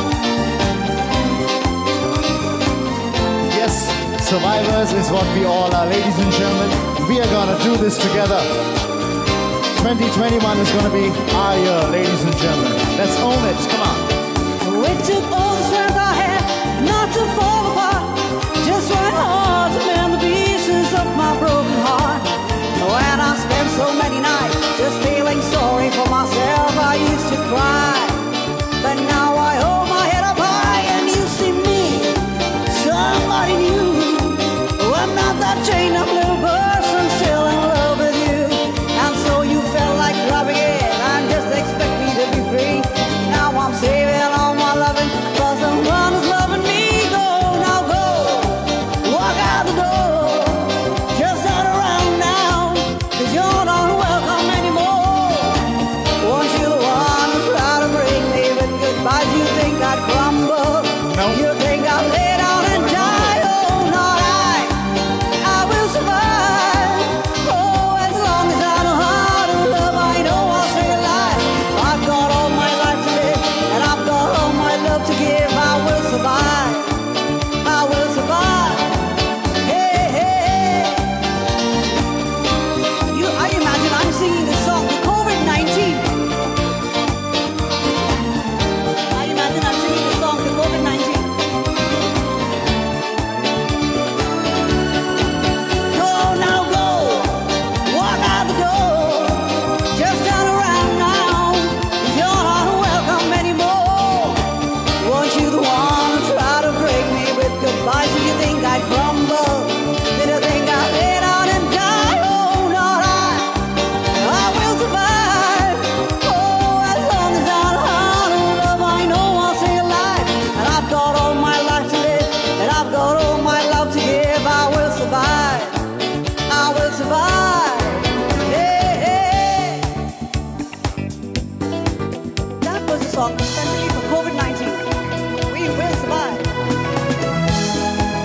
Yes, survivors is what we all are, ladies and gentlemen. We are gonna do this together. 2021 is gonna be our year, ladies and gentlemen. Let's own it. Come on. It took all the strength I had not to fall apart. Just tried hard to mend the pieces of my broken heart. When I spent so many nights just feeling sorry for myself, I used to cry. But now I hold my head up high and you see me, somebody new. Oh, I'm not that chained up little person still in love with you. And so you felt like rubbing it and just expect me to be free. Now I'm saving all my loving for someone who's loving me. Go, now go, walk out the door, just turn around now, 'cause you're not welcome anymore. Want you the one who try to break me with goodbyes? You think I'd crumble? No. You think I'd lay down and die? Oh, not I will survive. Oh, as long as I know how to love, I know I'll stay alive. I've got all my life to live, and I've got all my love to give. I will survive, I will survive. Hey, hey, hey. I imagine I'm singing this song for COVID-19. I imagine I'm singing this song for COVID-19. Go, now go, walk out the door, just turn around now, 'cause you're not welcome anymore. Want you the one to try to break me with goodbyes? Do you think I'd crumble? Did you think I'd lay down and die? Oh, not I will survive. Oh, as long as I know how to love, I know I'll stay alive. And I've got all my life to live, and I've got all my love to give. I will survive, I will survive. Hey, hey. That was a song especially for COVID-19. We will survive.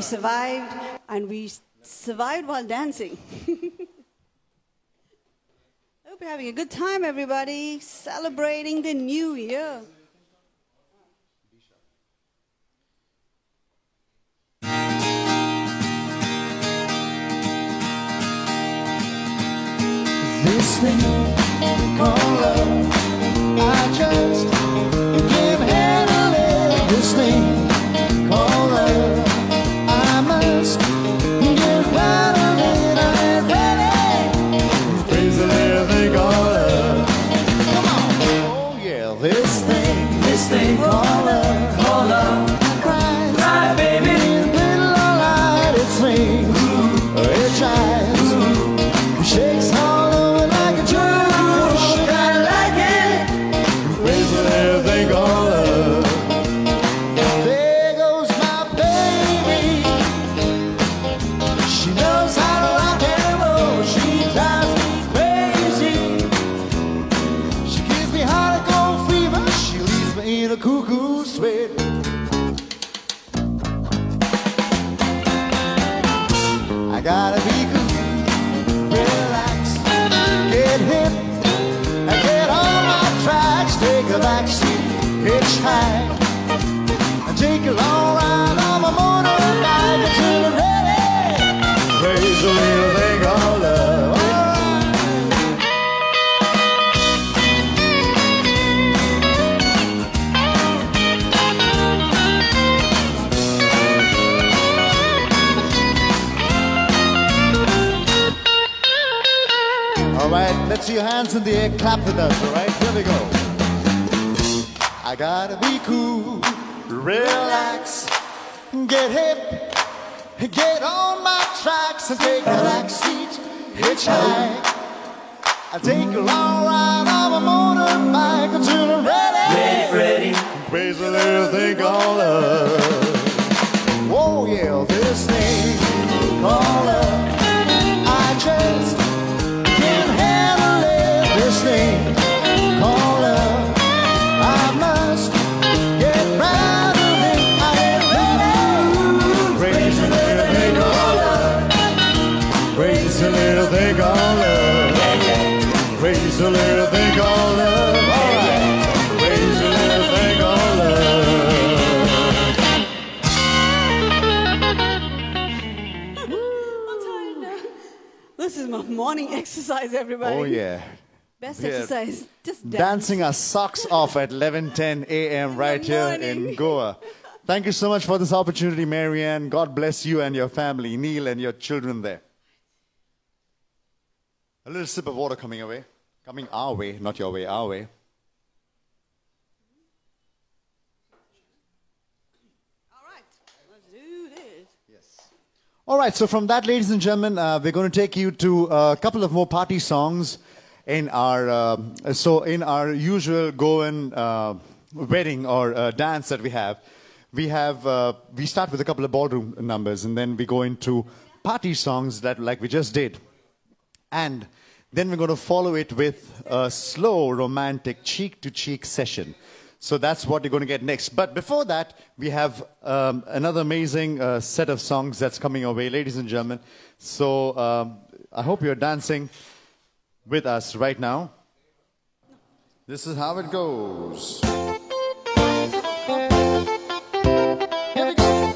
We survived, and we survived while dancing. Hope you're having a good time, everybody, celebrating the new year. This thing called love, I just can't handle it. This thing called love, I must get out of it. I ain't ready. Crazy little thing called love. Come on. Oh yeah, this thing called love, called love. Cry, baby. Little light, it swings, it shines, shakes all over like a church. I like it. Crazy little thing called love. There goes my baby. She knows how to rock and roll. She drives me crazy. She gives me heart to go fever. She leaves me in a cuckoo sweat. I gotta be cool, relax, get hip, and get on my tracks. Take a backseat, hitchhike, and take a long ride on my motorbike until I'm ready. Crazy little thing called love. All right, let's see your hands in the air, clap with us, all right? Here we go. I gotta be cool, relax, get hip, get on my tracks and take a back seat, hitchhike. I take a long ride on my motorbike until I'm ready. Ready. Crazy little thing called love. Oh yeah, this thing called love. I just can't handle it. This thing called love. I must get right of it. I ain't ready. Crazy little thing called love. Crazy little thing called love. Crazy little thing called love. All right. Crazy little thing called love. This is my morning exercise, everybody. Oh yeah. Best Yeah. exercise. Just dance. Dancing our socks off at 11:10 a.m. right here in morning. Goa. Thank you so much for this opportunity, Marianne. God bless you and your family, Neil and your children there. A little sip of water coming away. Coming our way, not your way, our way. All right, let's do this. All right, so from that, ladies and gentlemen, we're going to take you to a couple of more party songs in our usual Goan wedding or dance that we have. We start with a couple of ballroom numbers, and then we go into party songs that like we just did, and then we're going to follow it with a slow, romantic cheek-to-cheek session. So that's what you're going to get next. But before that, we have another amazing set of songs that's coming our way, ladies and gentlemen. So I hope you're dancing with us right now. This is how it goes. Here we go.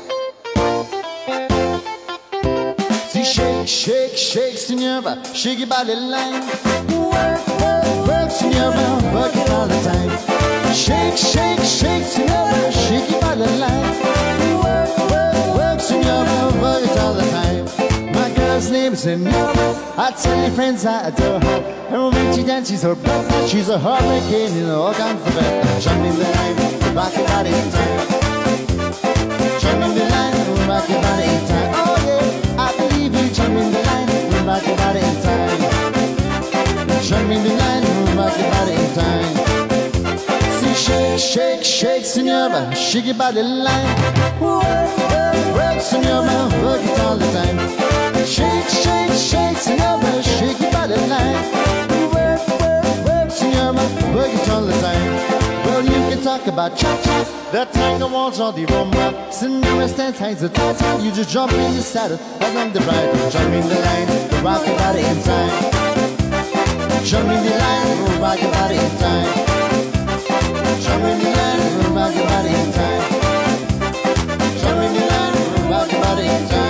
See, shake, shake, shake, senora, shake your body line. Work, work, work, senora, work it all the time. Shake, shake, shake, senora, shake your body line. Work, work, work, senora, work it all the time. My girl's name is Senora. I tell your friends I adore her. And when she dances her butt, she's a hurricane in all kinds of bed. Jump in the line, rock your body in time. Jump in the line, rock your body in time. Oh yeah, I believe you. Jump in the line, rock your body in time. Jump in the line, rock your body in time. Shake, shake, shake, senora, shake your body line. Work, work, work, senora, work it all the time. Shake, shake, shake, senora, shake your body line. Work, work, work, senora, work it all the time. Well, you can talk 吧cha-cha. The tango waltz or the rumba. Cinderella stands high the ta-ta. You just jump in the saddle, along the ride, jump in the line, rock your body in time. Jump in the line, rock your body in time. Jump in the line, rock your body in time. Jump in the line, rock your body in time.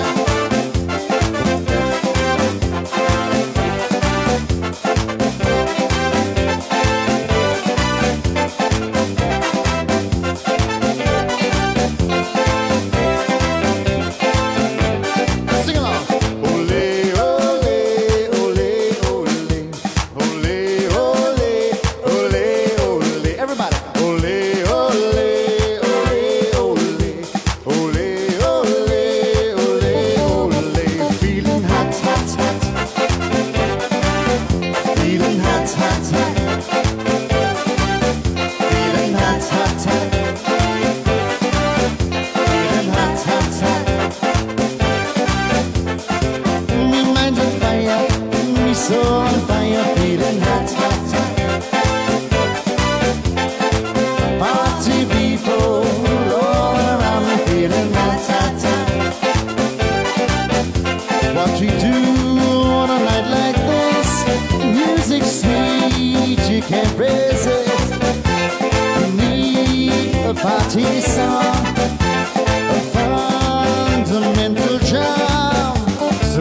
Party song, a fundamental jam. So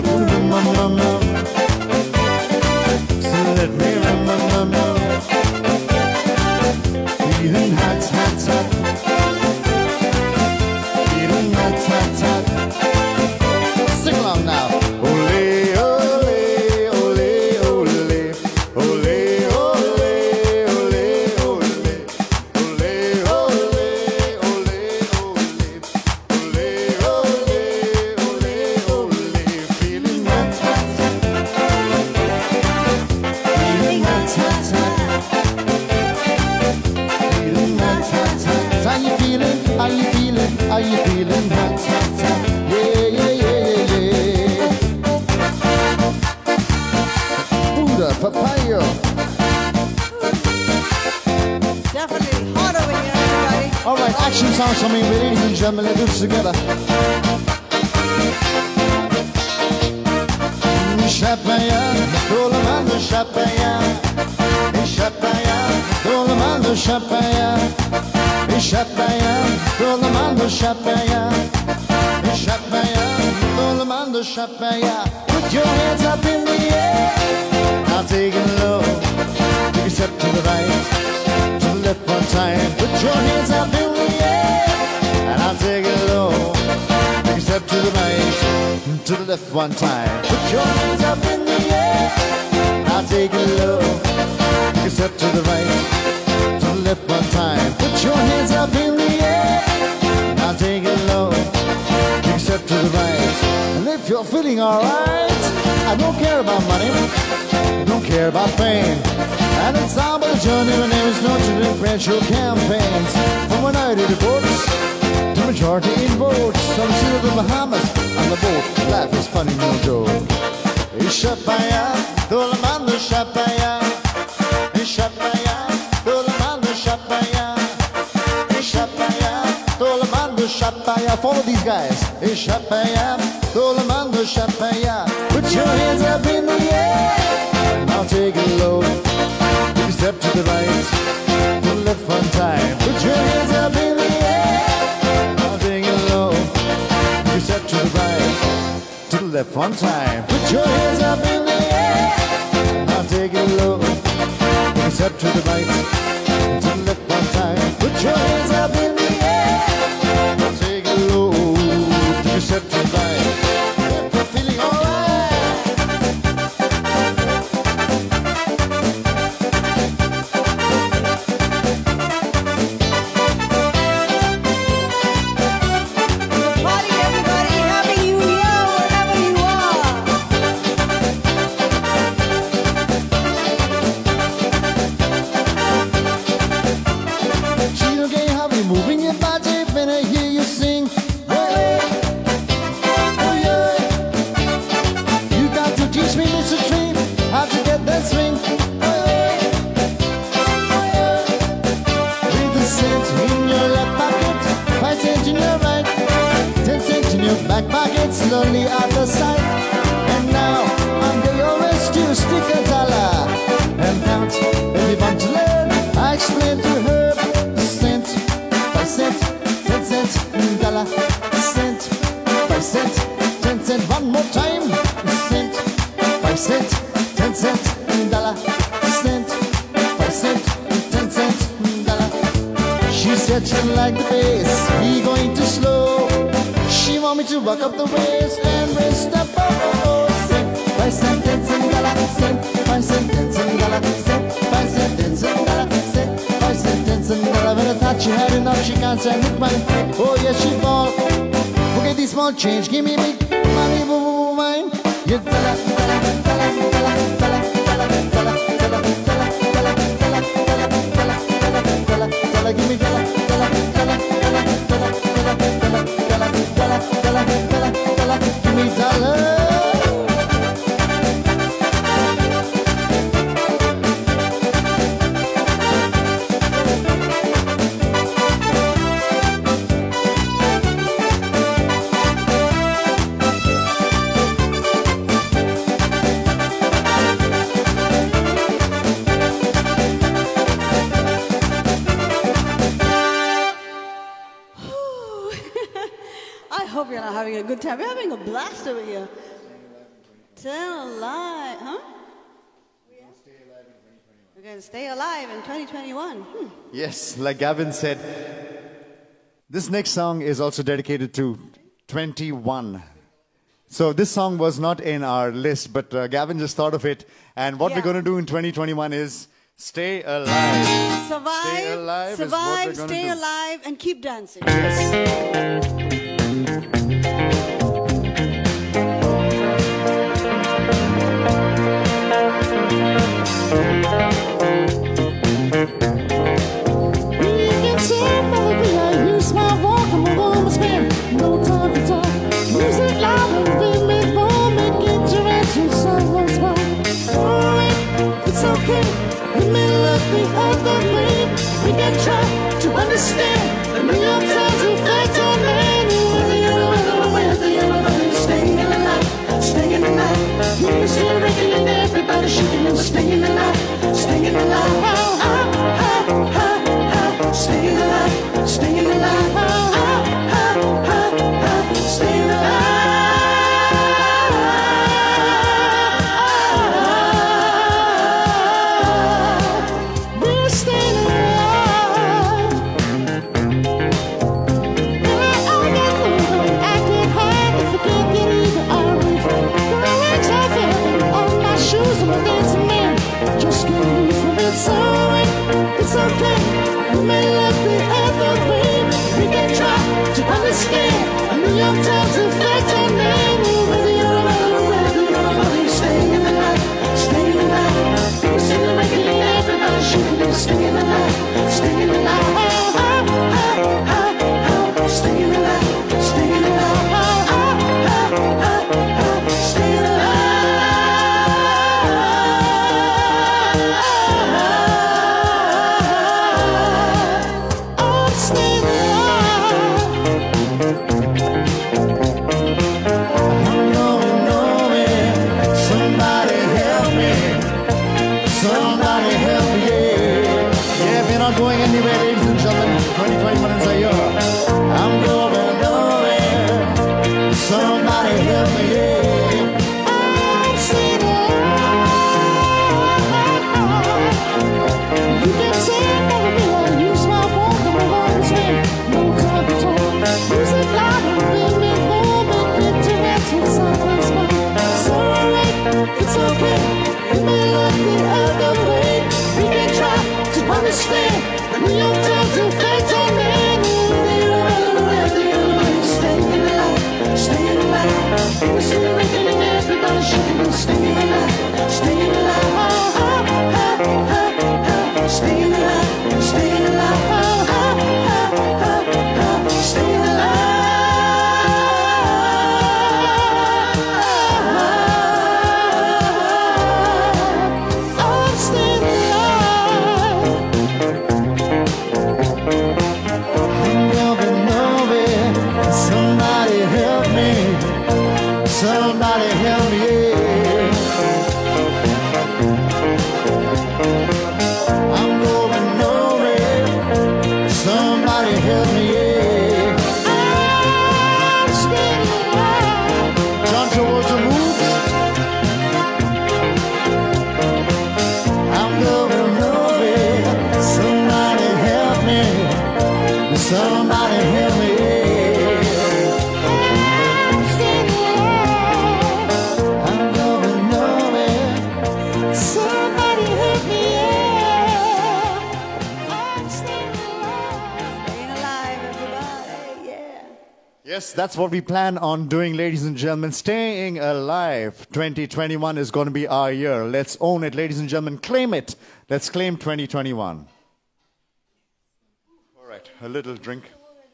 let me remember. Feeling hot, hot, hot. Feeling hot, hot, hot. Sing along now. Ole, ole, ole, ole, ole, ole, ole, ole, ole. Are you feeling hot, hot, hot? Yeah, yeah, yeah, yeah, yeah. Buddha, papaya. Definitely hot over here, everybody. All right, action sounds coming, ladies and gentlemen. Let's do this together. Chapaya, Dolamando Chapaya, Chapaya, Dolamando Chapaya, Chapaya, Dolamando Chapaya, Chapaya, Dolamando Chapaya. Put your hands up in the air. I'll take it low. Take a step to the right, to the left one time. Put your hands up in the air, and I'll take it low. Take a step to the right, to the left one time. Put your hands up in the air. I'll take it low. Take a step to the right, to the left one time. Put your hands up in the air. I'll take it low. Take a step to the right. And if you're feeling alright, I don't care about money. I don't care about fame. And it's all about a journey. My name is no children pressure campaigns. From when I did the books to majority in votes. From sea to the Bahamas on the boat. Life is funny, no joke. Ishapaya, Dolamando Shapaya. Ishapaya, Dolamando Shapaya. Ishapaya, Dolamando Shapaya. Follow these guys. Ishapaya, Dolamando Shapaya. Put your hands up in the air. And I'll take it low. Take a step to the right, to the left one time. Put your hands up in the air. I'll take it low. Take a step to the right, to the left one time. Put your hands up in the air. I'll take it low. Take a step to the right, to the left one time. Put your hands up in the air. I'll take it low. Take a step to the right. If you're feeling alright. back pockets slowly out of sight. And now I'm the always to stick a dollar and count every bunch of lead. I explained to her cent by cent, 10 cent, dollar, cent by cent, 10 cent. One more time, cent by cent, 10 cent, dollar, cent by cent, 10 cent, dollar. She said she liked the bass, we going too slow. She want me to walk up the waist and raise the bar. Cent by cent, 10 cent, dollar, cent by cent, 10 cent, dollar, cent by cent, 10 cent, dollar, cent by cent, 10 cent, dollar. When I thought she had enough, she can't stand with mine. Oh yes, she bought. Forget the small change, give me big money, boo, mine. You dollar, dollar, dollar, dollar, dollar, dollar, dollar, dollar, dollar, dollar, dollar, dollar, dollar, dollar, give me dollar, dollar, dollar, dollar, dollar, dollar, dollar, dollar, dollar, dollar, dollar, give me dollar. I hope you're not having a good time. We're having a blast over here. Still alive, huh? We're going to stay alive in 2021. Yes, like Gavin said, this next song is also dedicated to 21. So this song was not in our list, but Gavin just thought of it. And what we're going to do in 2021 is stay alive. Survive, stay alive, survive, is what we're stay gonna do. alive, and keep dancing. Yes. We can try to understand the real times effect on man. hear me. I'm going nowhere. Somebody help me. I'm staying alive. Staying alive, everybody. Yeah. Yes, that's what we plan on doing, ladies and gentlemen. Staying alive. 2021 is going to be our year. Let's own it, ladies and gentlemen. Claim it. Let's claim 2021. All right, a little drink.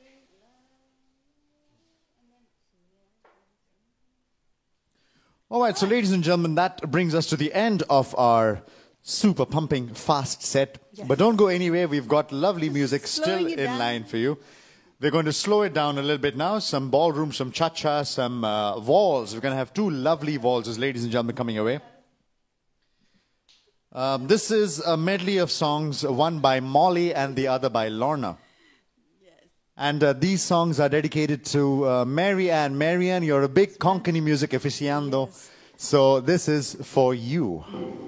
All right, so ladies and gentlemen, that brings us to the end of our super pumping fast set. Yes. But don't go anywhere. We've got lovely music still slowing it in down. line for you. We're going to slow it down a little bit now. Some ballroom, some cha-cha, some waltz. We're going to have two lovely waltzes, ladies and gentlemen, coming away. This is a medley of songs, one by Molly and the other by Lorna. And these songs are dedicated to Mary Ann. Mary Ann, you're a big Konkani music aficionado. Yes. So this is for you.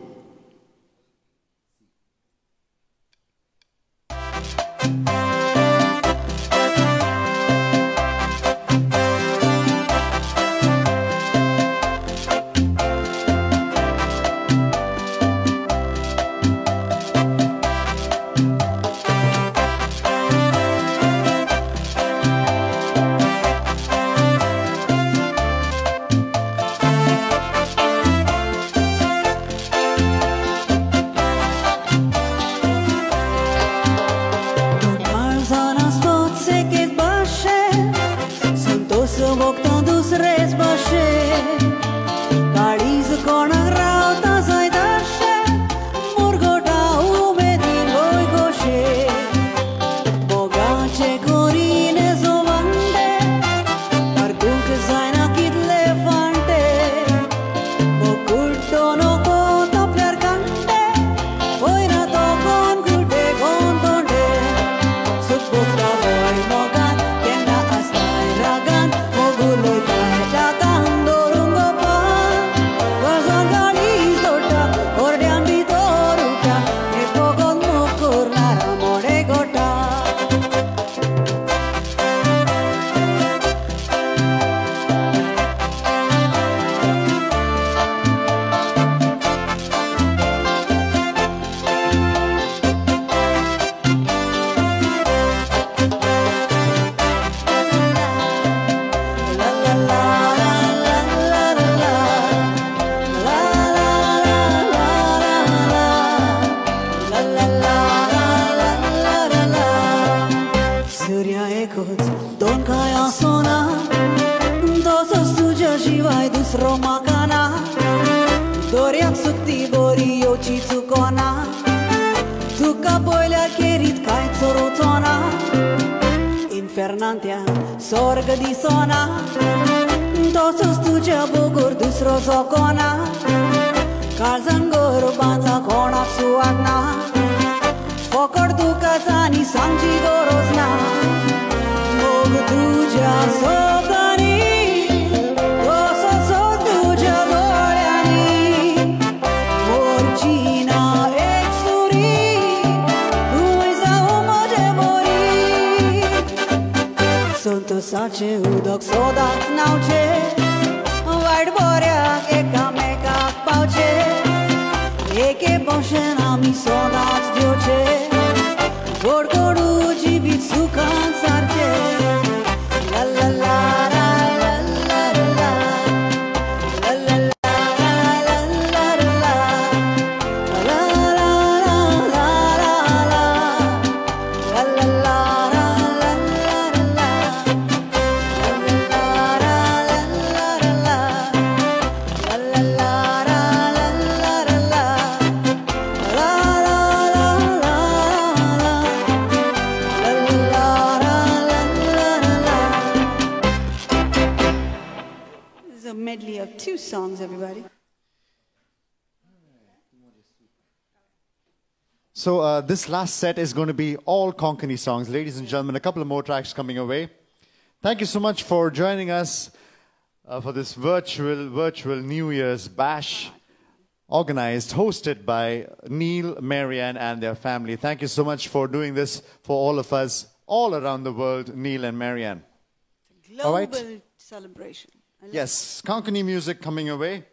Sorg di sona, tosos tuja bugur dusro zokona, kalzangor bandla kona suagna, fokor du kazani samji gorozna, mog tuja sogani, tosos tuja goryani, morchina exuri, uiza umoje bori. Sunt sace udok sodak nauce, वाईट बोऱ्याक एकामेकाक पावचे, एके पोशेन आमी सोदाच दिवचे, गोड गोडू जिबीत सुखान सारचे. ला ला ला ला ला ला ला ला ला ला ला ला ला ला ला ला Medley of two songs, everybody. So this last set is going to be all Konkani songs. Ladies and gentlemen, a couple of more tracks coming away. Thank you so much for joining us for this virtual New Year's bash organized, hosted by Neil, Marianne and their family. Thank you so much for doing this for all of us. all around the world, Neil and Marianne. Global All right. celebration. I love Yes, Konkani music coming your way.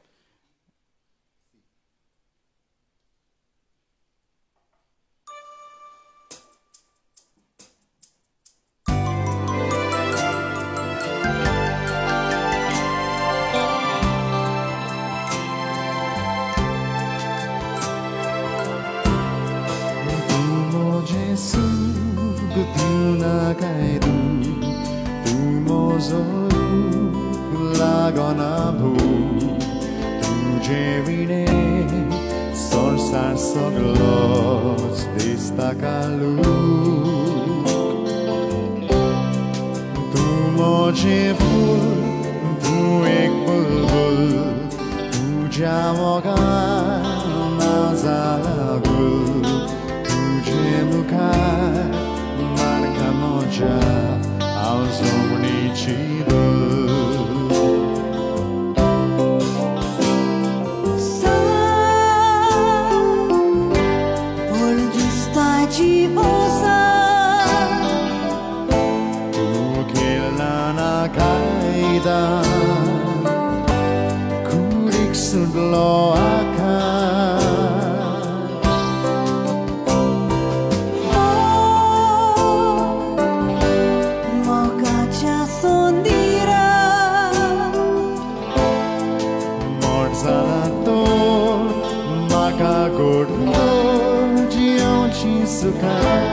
Lagona blue, तुझे विने संसार सगलोच destacalu. तू मुझे फूल, तू एक बुलबुल, तुझा मौका नाज़ाला गुल, तुझे मुखा marca moja aos omnichidul. Kurik sudlo Mokacha sondira Morzalato Maka gordo Gionchi suka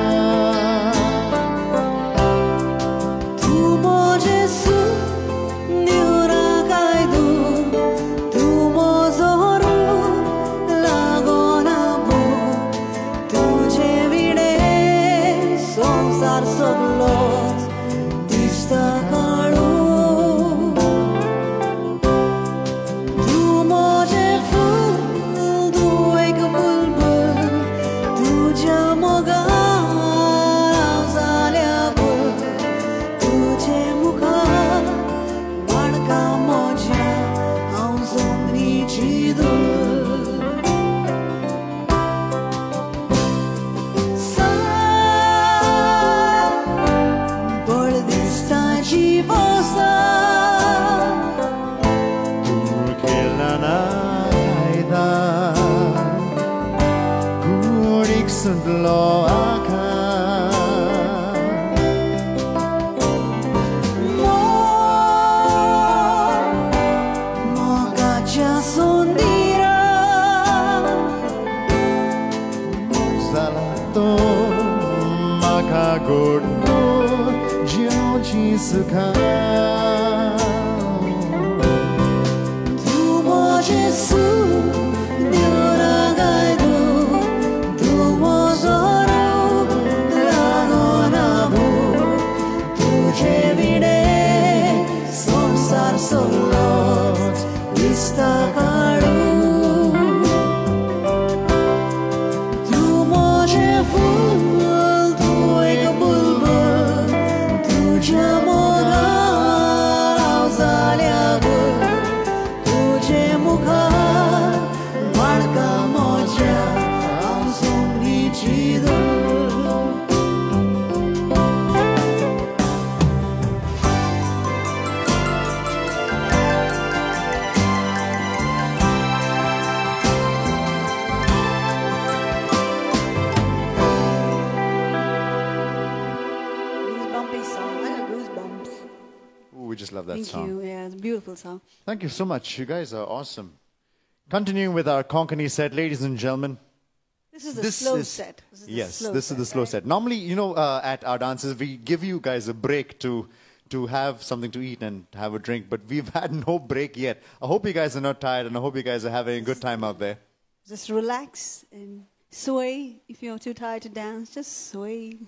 Song. Thank you so much. You guys are awesome. Continuing with our Konkani set, ladies and gentlemen. This is the slow set. This is the slow set. Normally, you know, at our dances, we give you guys a break to have something to eat and have a drink, but we've had no break yet. I hope you guys are not tired, and I hope you guys are having a good time out there. Just relax and sway. If you're too tired to dance, just sway.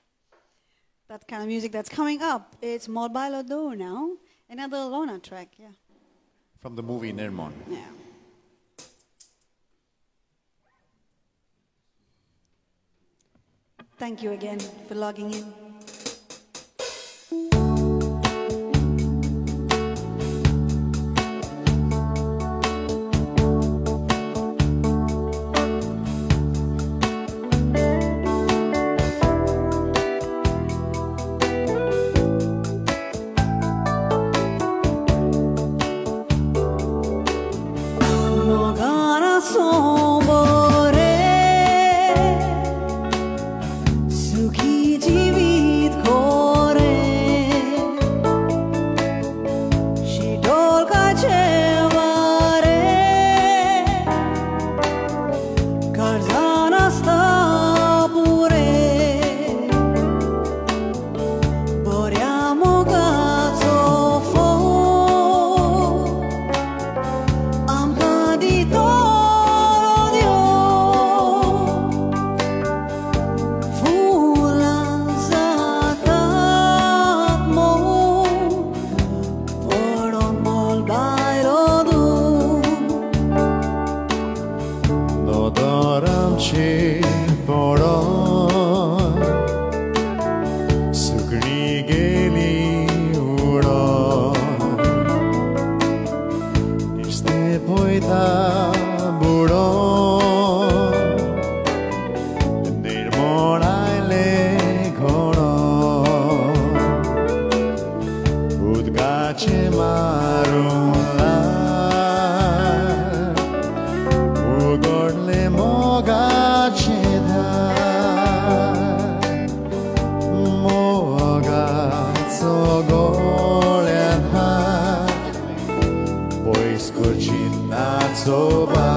That kind of music that's coming up. It's Mobile Do now. Another Lona track, yeah. From the movie Nirmon. Yeah. Thank you again for logging in. poita budo nirmonai lekhono udgache marula ugodle mogache da moga sogolyan ha poiskočit na soba.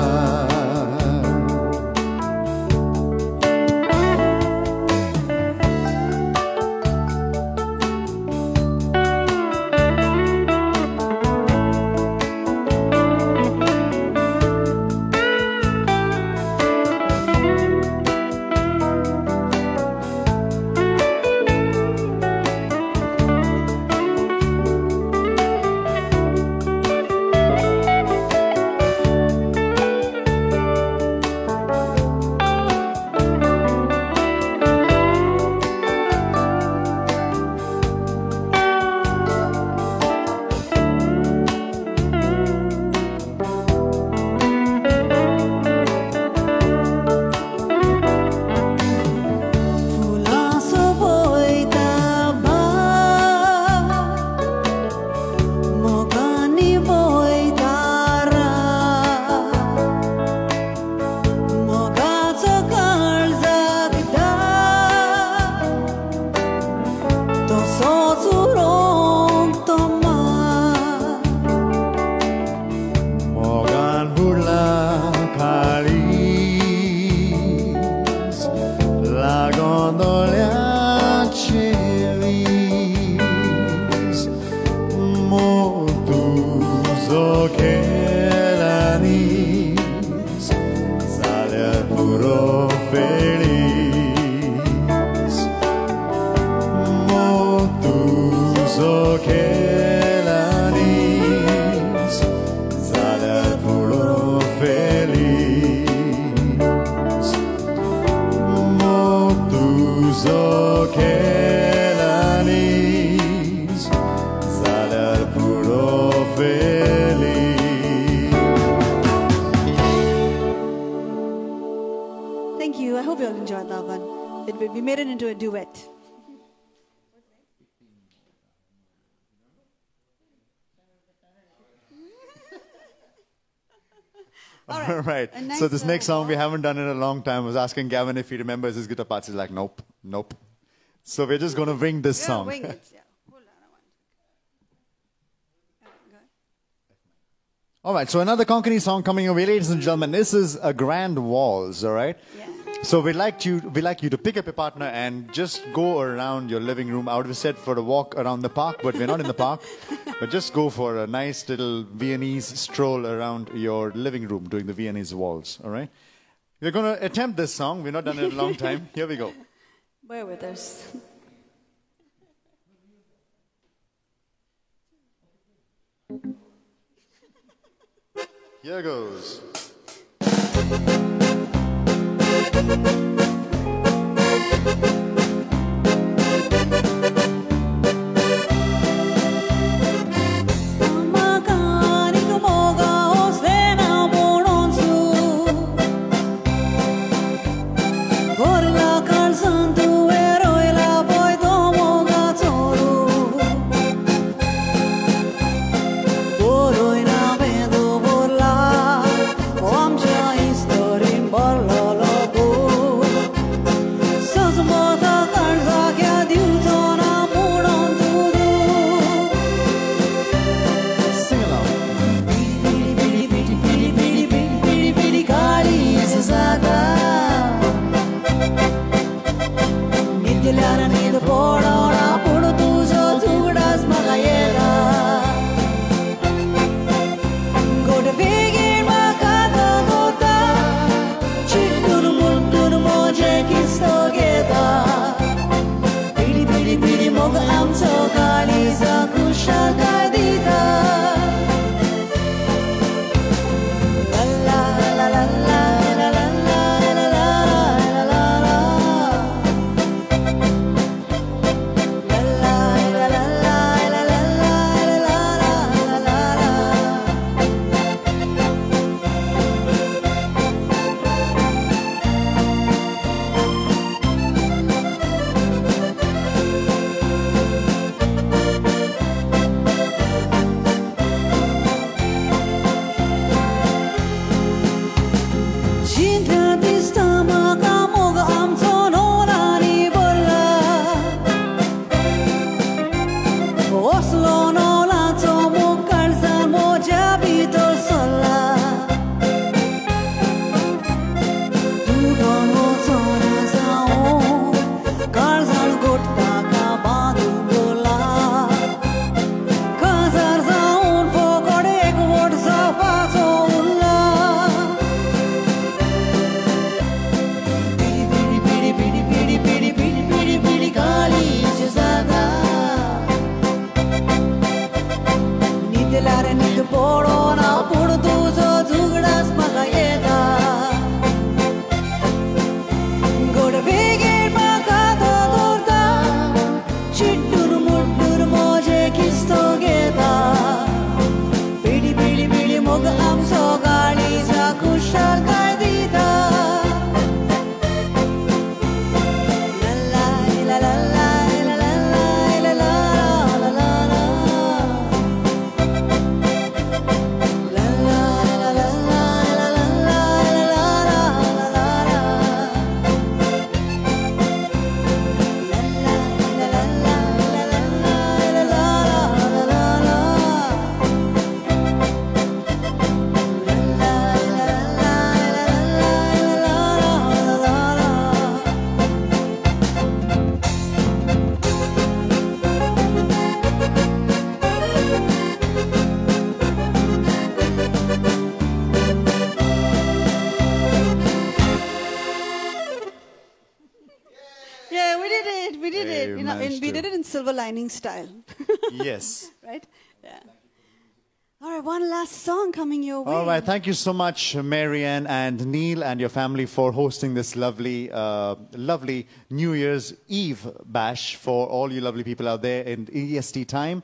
Thank you. I hope you all enjoyed that one. We made it into a duet. All right. A nice, So this next song we haven't done in a long time. I was asking Gavin if he remembers his guitar parts. He's like, nope, nope. So we're just going to wing this song. Wing it. Yeah. Hold on, All right. So another Konkani song coming your way, ladies and gentlemen. This is A Grand Waltz. All right. Yeah. So we'd like you to pick up your partner and just go around your living room. I would have said for a walk around the park, but we're not in the park. But just go for a nice little Viennese stroll around your living room doing the Viennese waltz. All right. We're going to attempt this song. We've not done it in a long time. Here we go. Bear with us. Here goes. Some Oslo no lanzo mo kalzan mo jabito sola. Tudo mo zona sao kalzan gotta ka badu bola. Kalzan sao fokode ek word sa paso ulla. Pidi pidi pidi pidi pidi pidi pidi kali jazada. Nidlare nid poro na purdu zo zugdas magayeda. Godvege magado dorda. Chittur muttur moje kistogeda. Pidi pidi pidi moga am so gali za kushal kaidida. La la la la la la la la la la la la. La la la la la la la la la la la. Yeah, we did it. We did Hey, it. we You know, managed we to. did it in silver lining style. Yes. Right? Yeah. All right, one last song coming your way. All right. Thank you so much, Marianne and Neil and your family for hosting this lovely, lovely New Year's Eve bash for all you lovely people out there in EST time.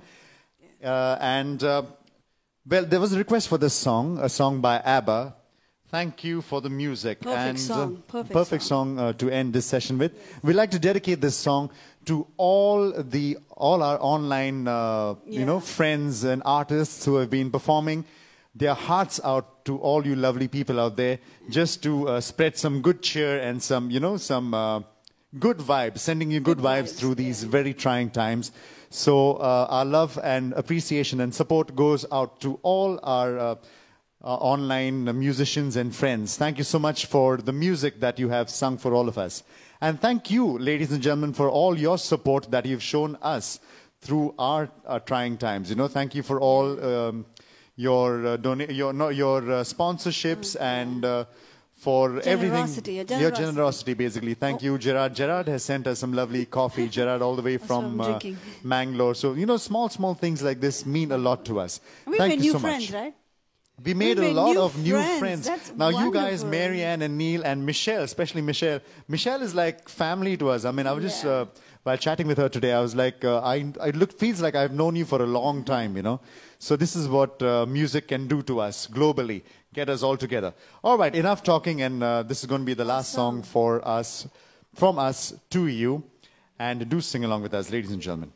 Well, there was a request for this song, a song by ABBA. Thank you for the music. Perfect song, perfect perfect song to end this session with. We'd like to dedicate this song to all our online friends and artists who have been performing their hearts out to all you lovely people out there, just to spread some good cheer and some good vibes, sending you good vibes through these very trying times. So our love and appreciation and support goes out to all our online musicians and friends. Thank you so much for the music that you have sung for all of us. And thank you, ladies and gentlemen, for all your support that you've shown us through our trying times. You know, thank you for all your sponsorships and for Generosity, everything. Your generosity, basically. Thank you, Gerard. Gerard has sent us some lovely coffee. Gerard, all the way from Mangalore. So, you know, small things like this mean a lot to us. Thank you so much. Right? We made a lot of new friends. That's Now, you wonderful. guys, Marianne and Neil and Michelle, especially Michelle. Michelle is like family to us. I mean, I was just, while chatting with her today, I was like, feels like I've known you for a long time, you know. So this is what music can do to us globally, get us all together. All right, enough talking, and this is going to be the last song for us, from us to you. And do sing along with us, ladies and gentlemen.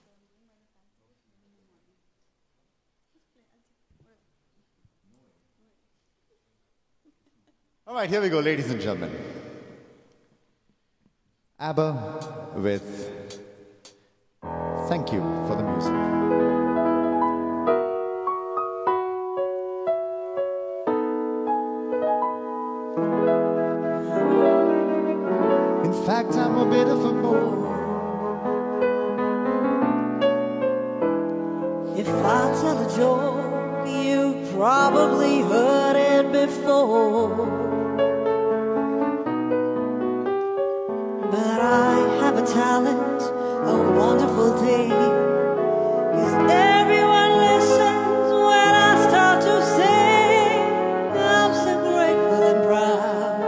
All right, here we go, ladies and gentlemen. ABBA with Thank You for the Music. In fact, I'm a bit of a bore. If I tell a joke, you probably heard it before. But I have a talent, a wonderful thing, 'cause everyone listens when I start to sing. I'm so grateful and proud.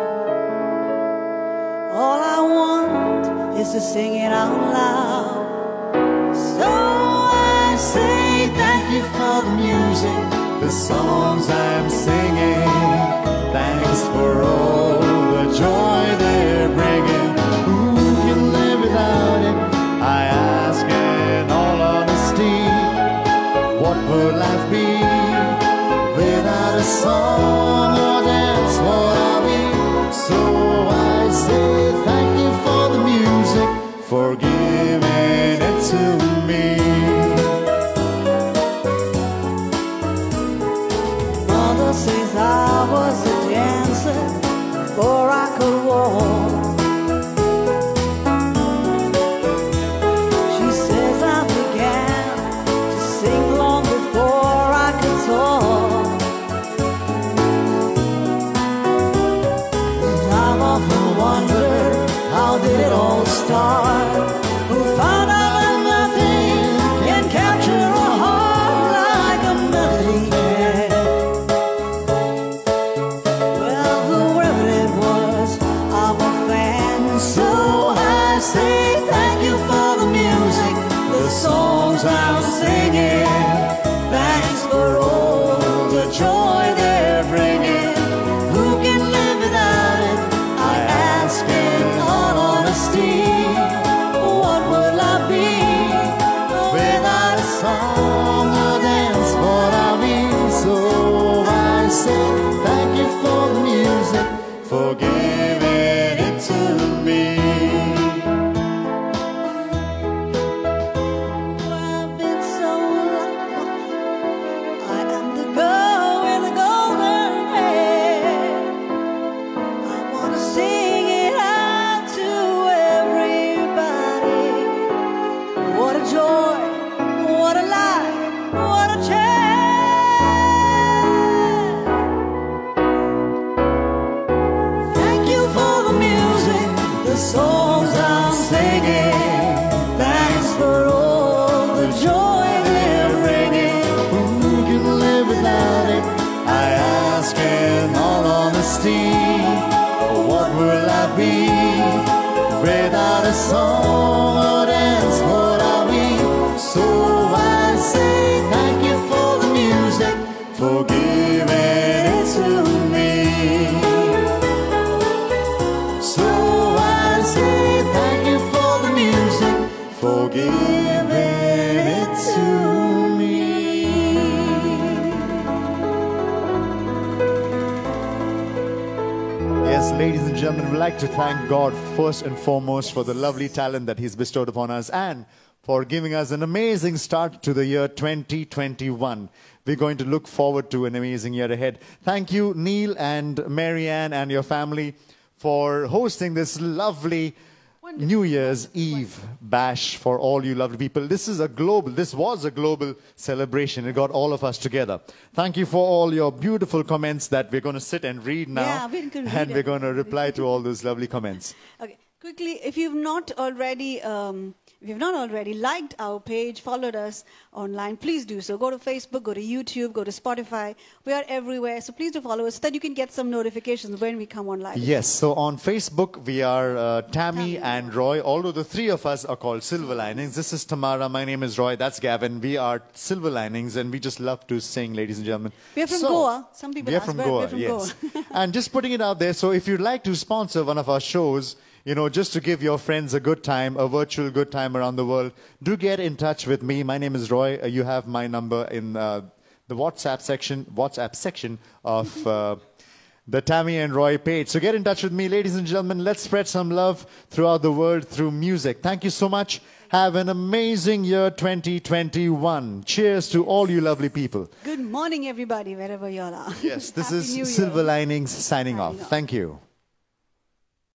All I want is to sing it out loud. So I say Thank you for the music, the songs I'm singing. Thanks for all the joy they're bringing. Who can live without it? I ask in all honesty. What would life be without a song or dance? What are we? So I say thank you for the music, for giving it to me. song, a dance for our being. So I say thank you for the music, for giving it to me. I've been so lucky. I am the girl with the golden hair. I wanna sing it out to everybody. What a joy, what a life, what a chance. Thank you for the music, the songs I'm singing. Thanks for all the joy they're bringing. Who can live without it? I ask in all honesty. What will I be without a song or dance? What are we? So I say thank you for the music, for giving it to me. So I say thank you for the music, for giving it to me. Yes, ladies and gentlemen, we'd like to thank God first and foremost for the lovely talent that He's bestowed upon us and for giving us an amazing start to the year 2021. We're going to look forward to an amazing year ahead. Thank you, Neil and Marianne and your family, for hosting this lovely New Year's Eve bash for all you lovely people. This was a global celebration. It got all of us together. Thank you for all your beautiful comments that we're going to sit and read now. Yeah, we're going to read and we're it. going to reply to all those lovely comments. Okay, quickly, if you've not already liked our page, followed us online, please do so. Go to Facebook, go to YouTube, go to Spotify. We are everywhere, so please do follow us so that you can get some notifications when we come on live. Yes, so on Facebook, we are Tammy and Roy, although the three of us are called Silver Linings. This is Tamara, my name is Roy, that's Gavin. We are Silver Linings, and we just love to sing, ladies and gentlemen. We are from Goa. Some people we are ask, from where Goa, we're from yes. Goa. And just putting it out there, so if you'd like to sponsor one of our shows, you know, just to give your friends a good time, a virtual good time around the world, do get in touch with me. My name is Roy. You have my number in the WhatsApp section of the Tammy and Roy page. So get in touch with me, ladies and gentlemen. Let's spread some love throughout the world through music. Thank you so much. Have an amazing year 2021. Cheers to all you lovely people. Good morning, everybody, wherever you all are. Yes, this Happy New is Year. Silver Linings signing off. Thank you.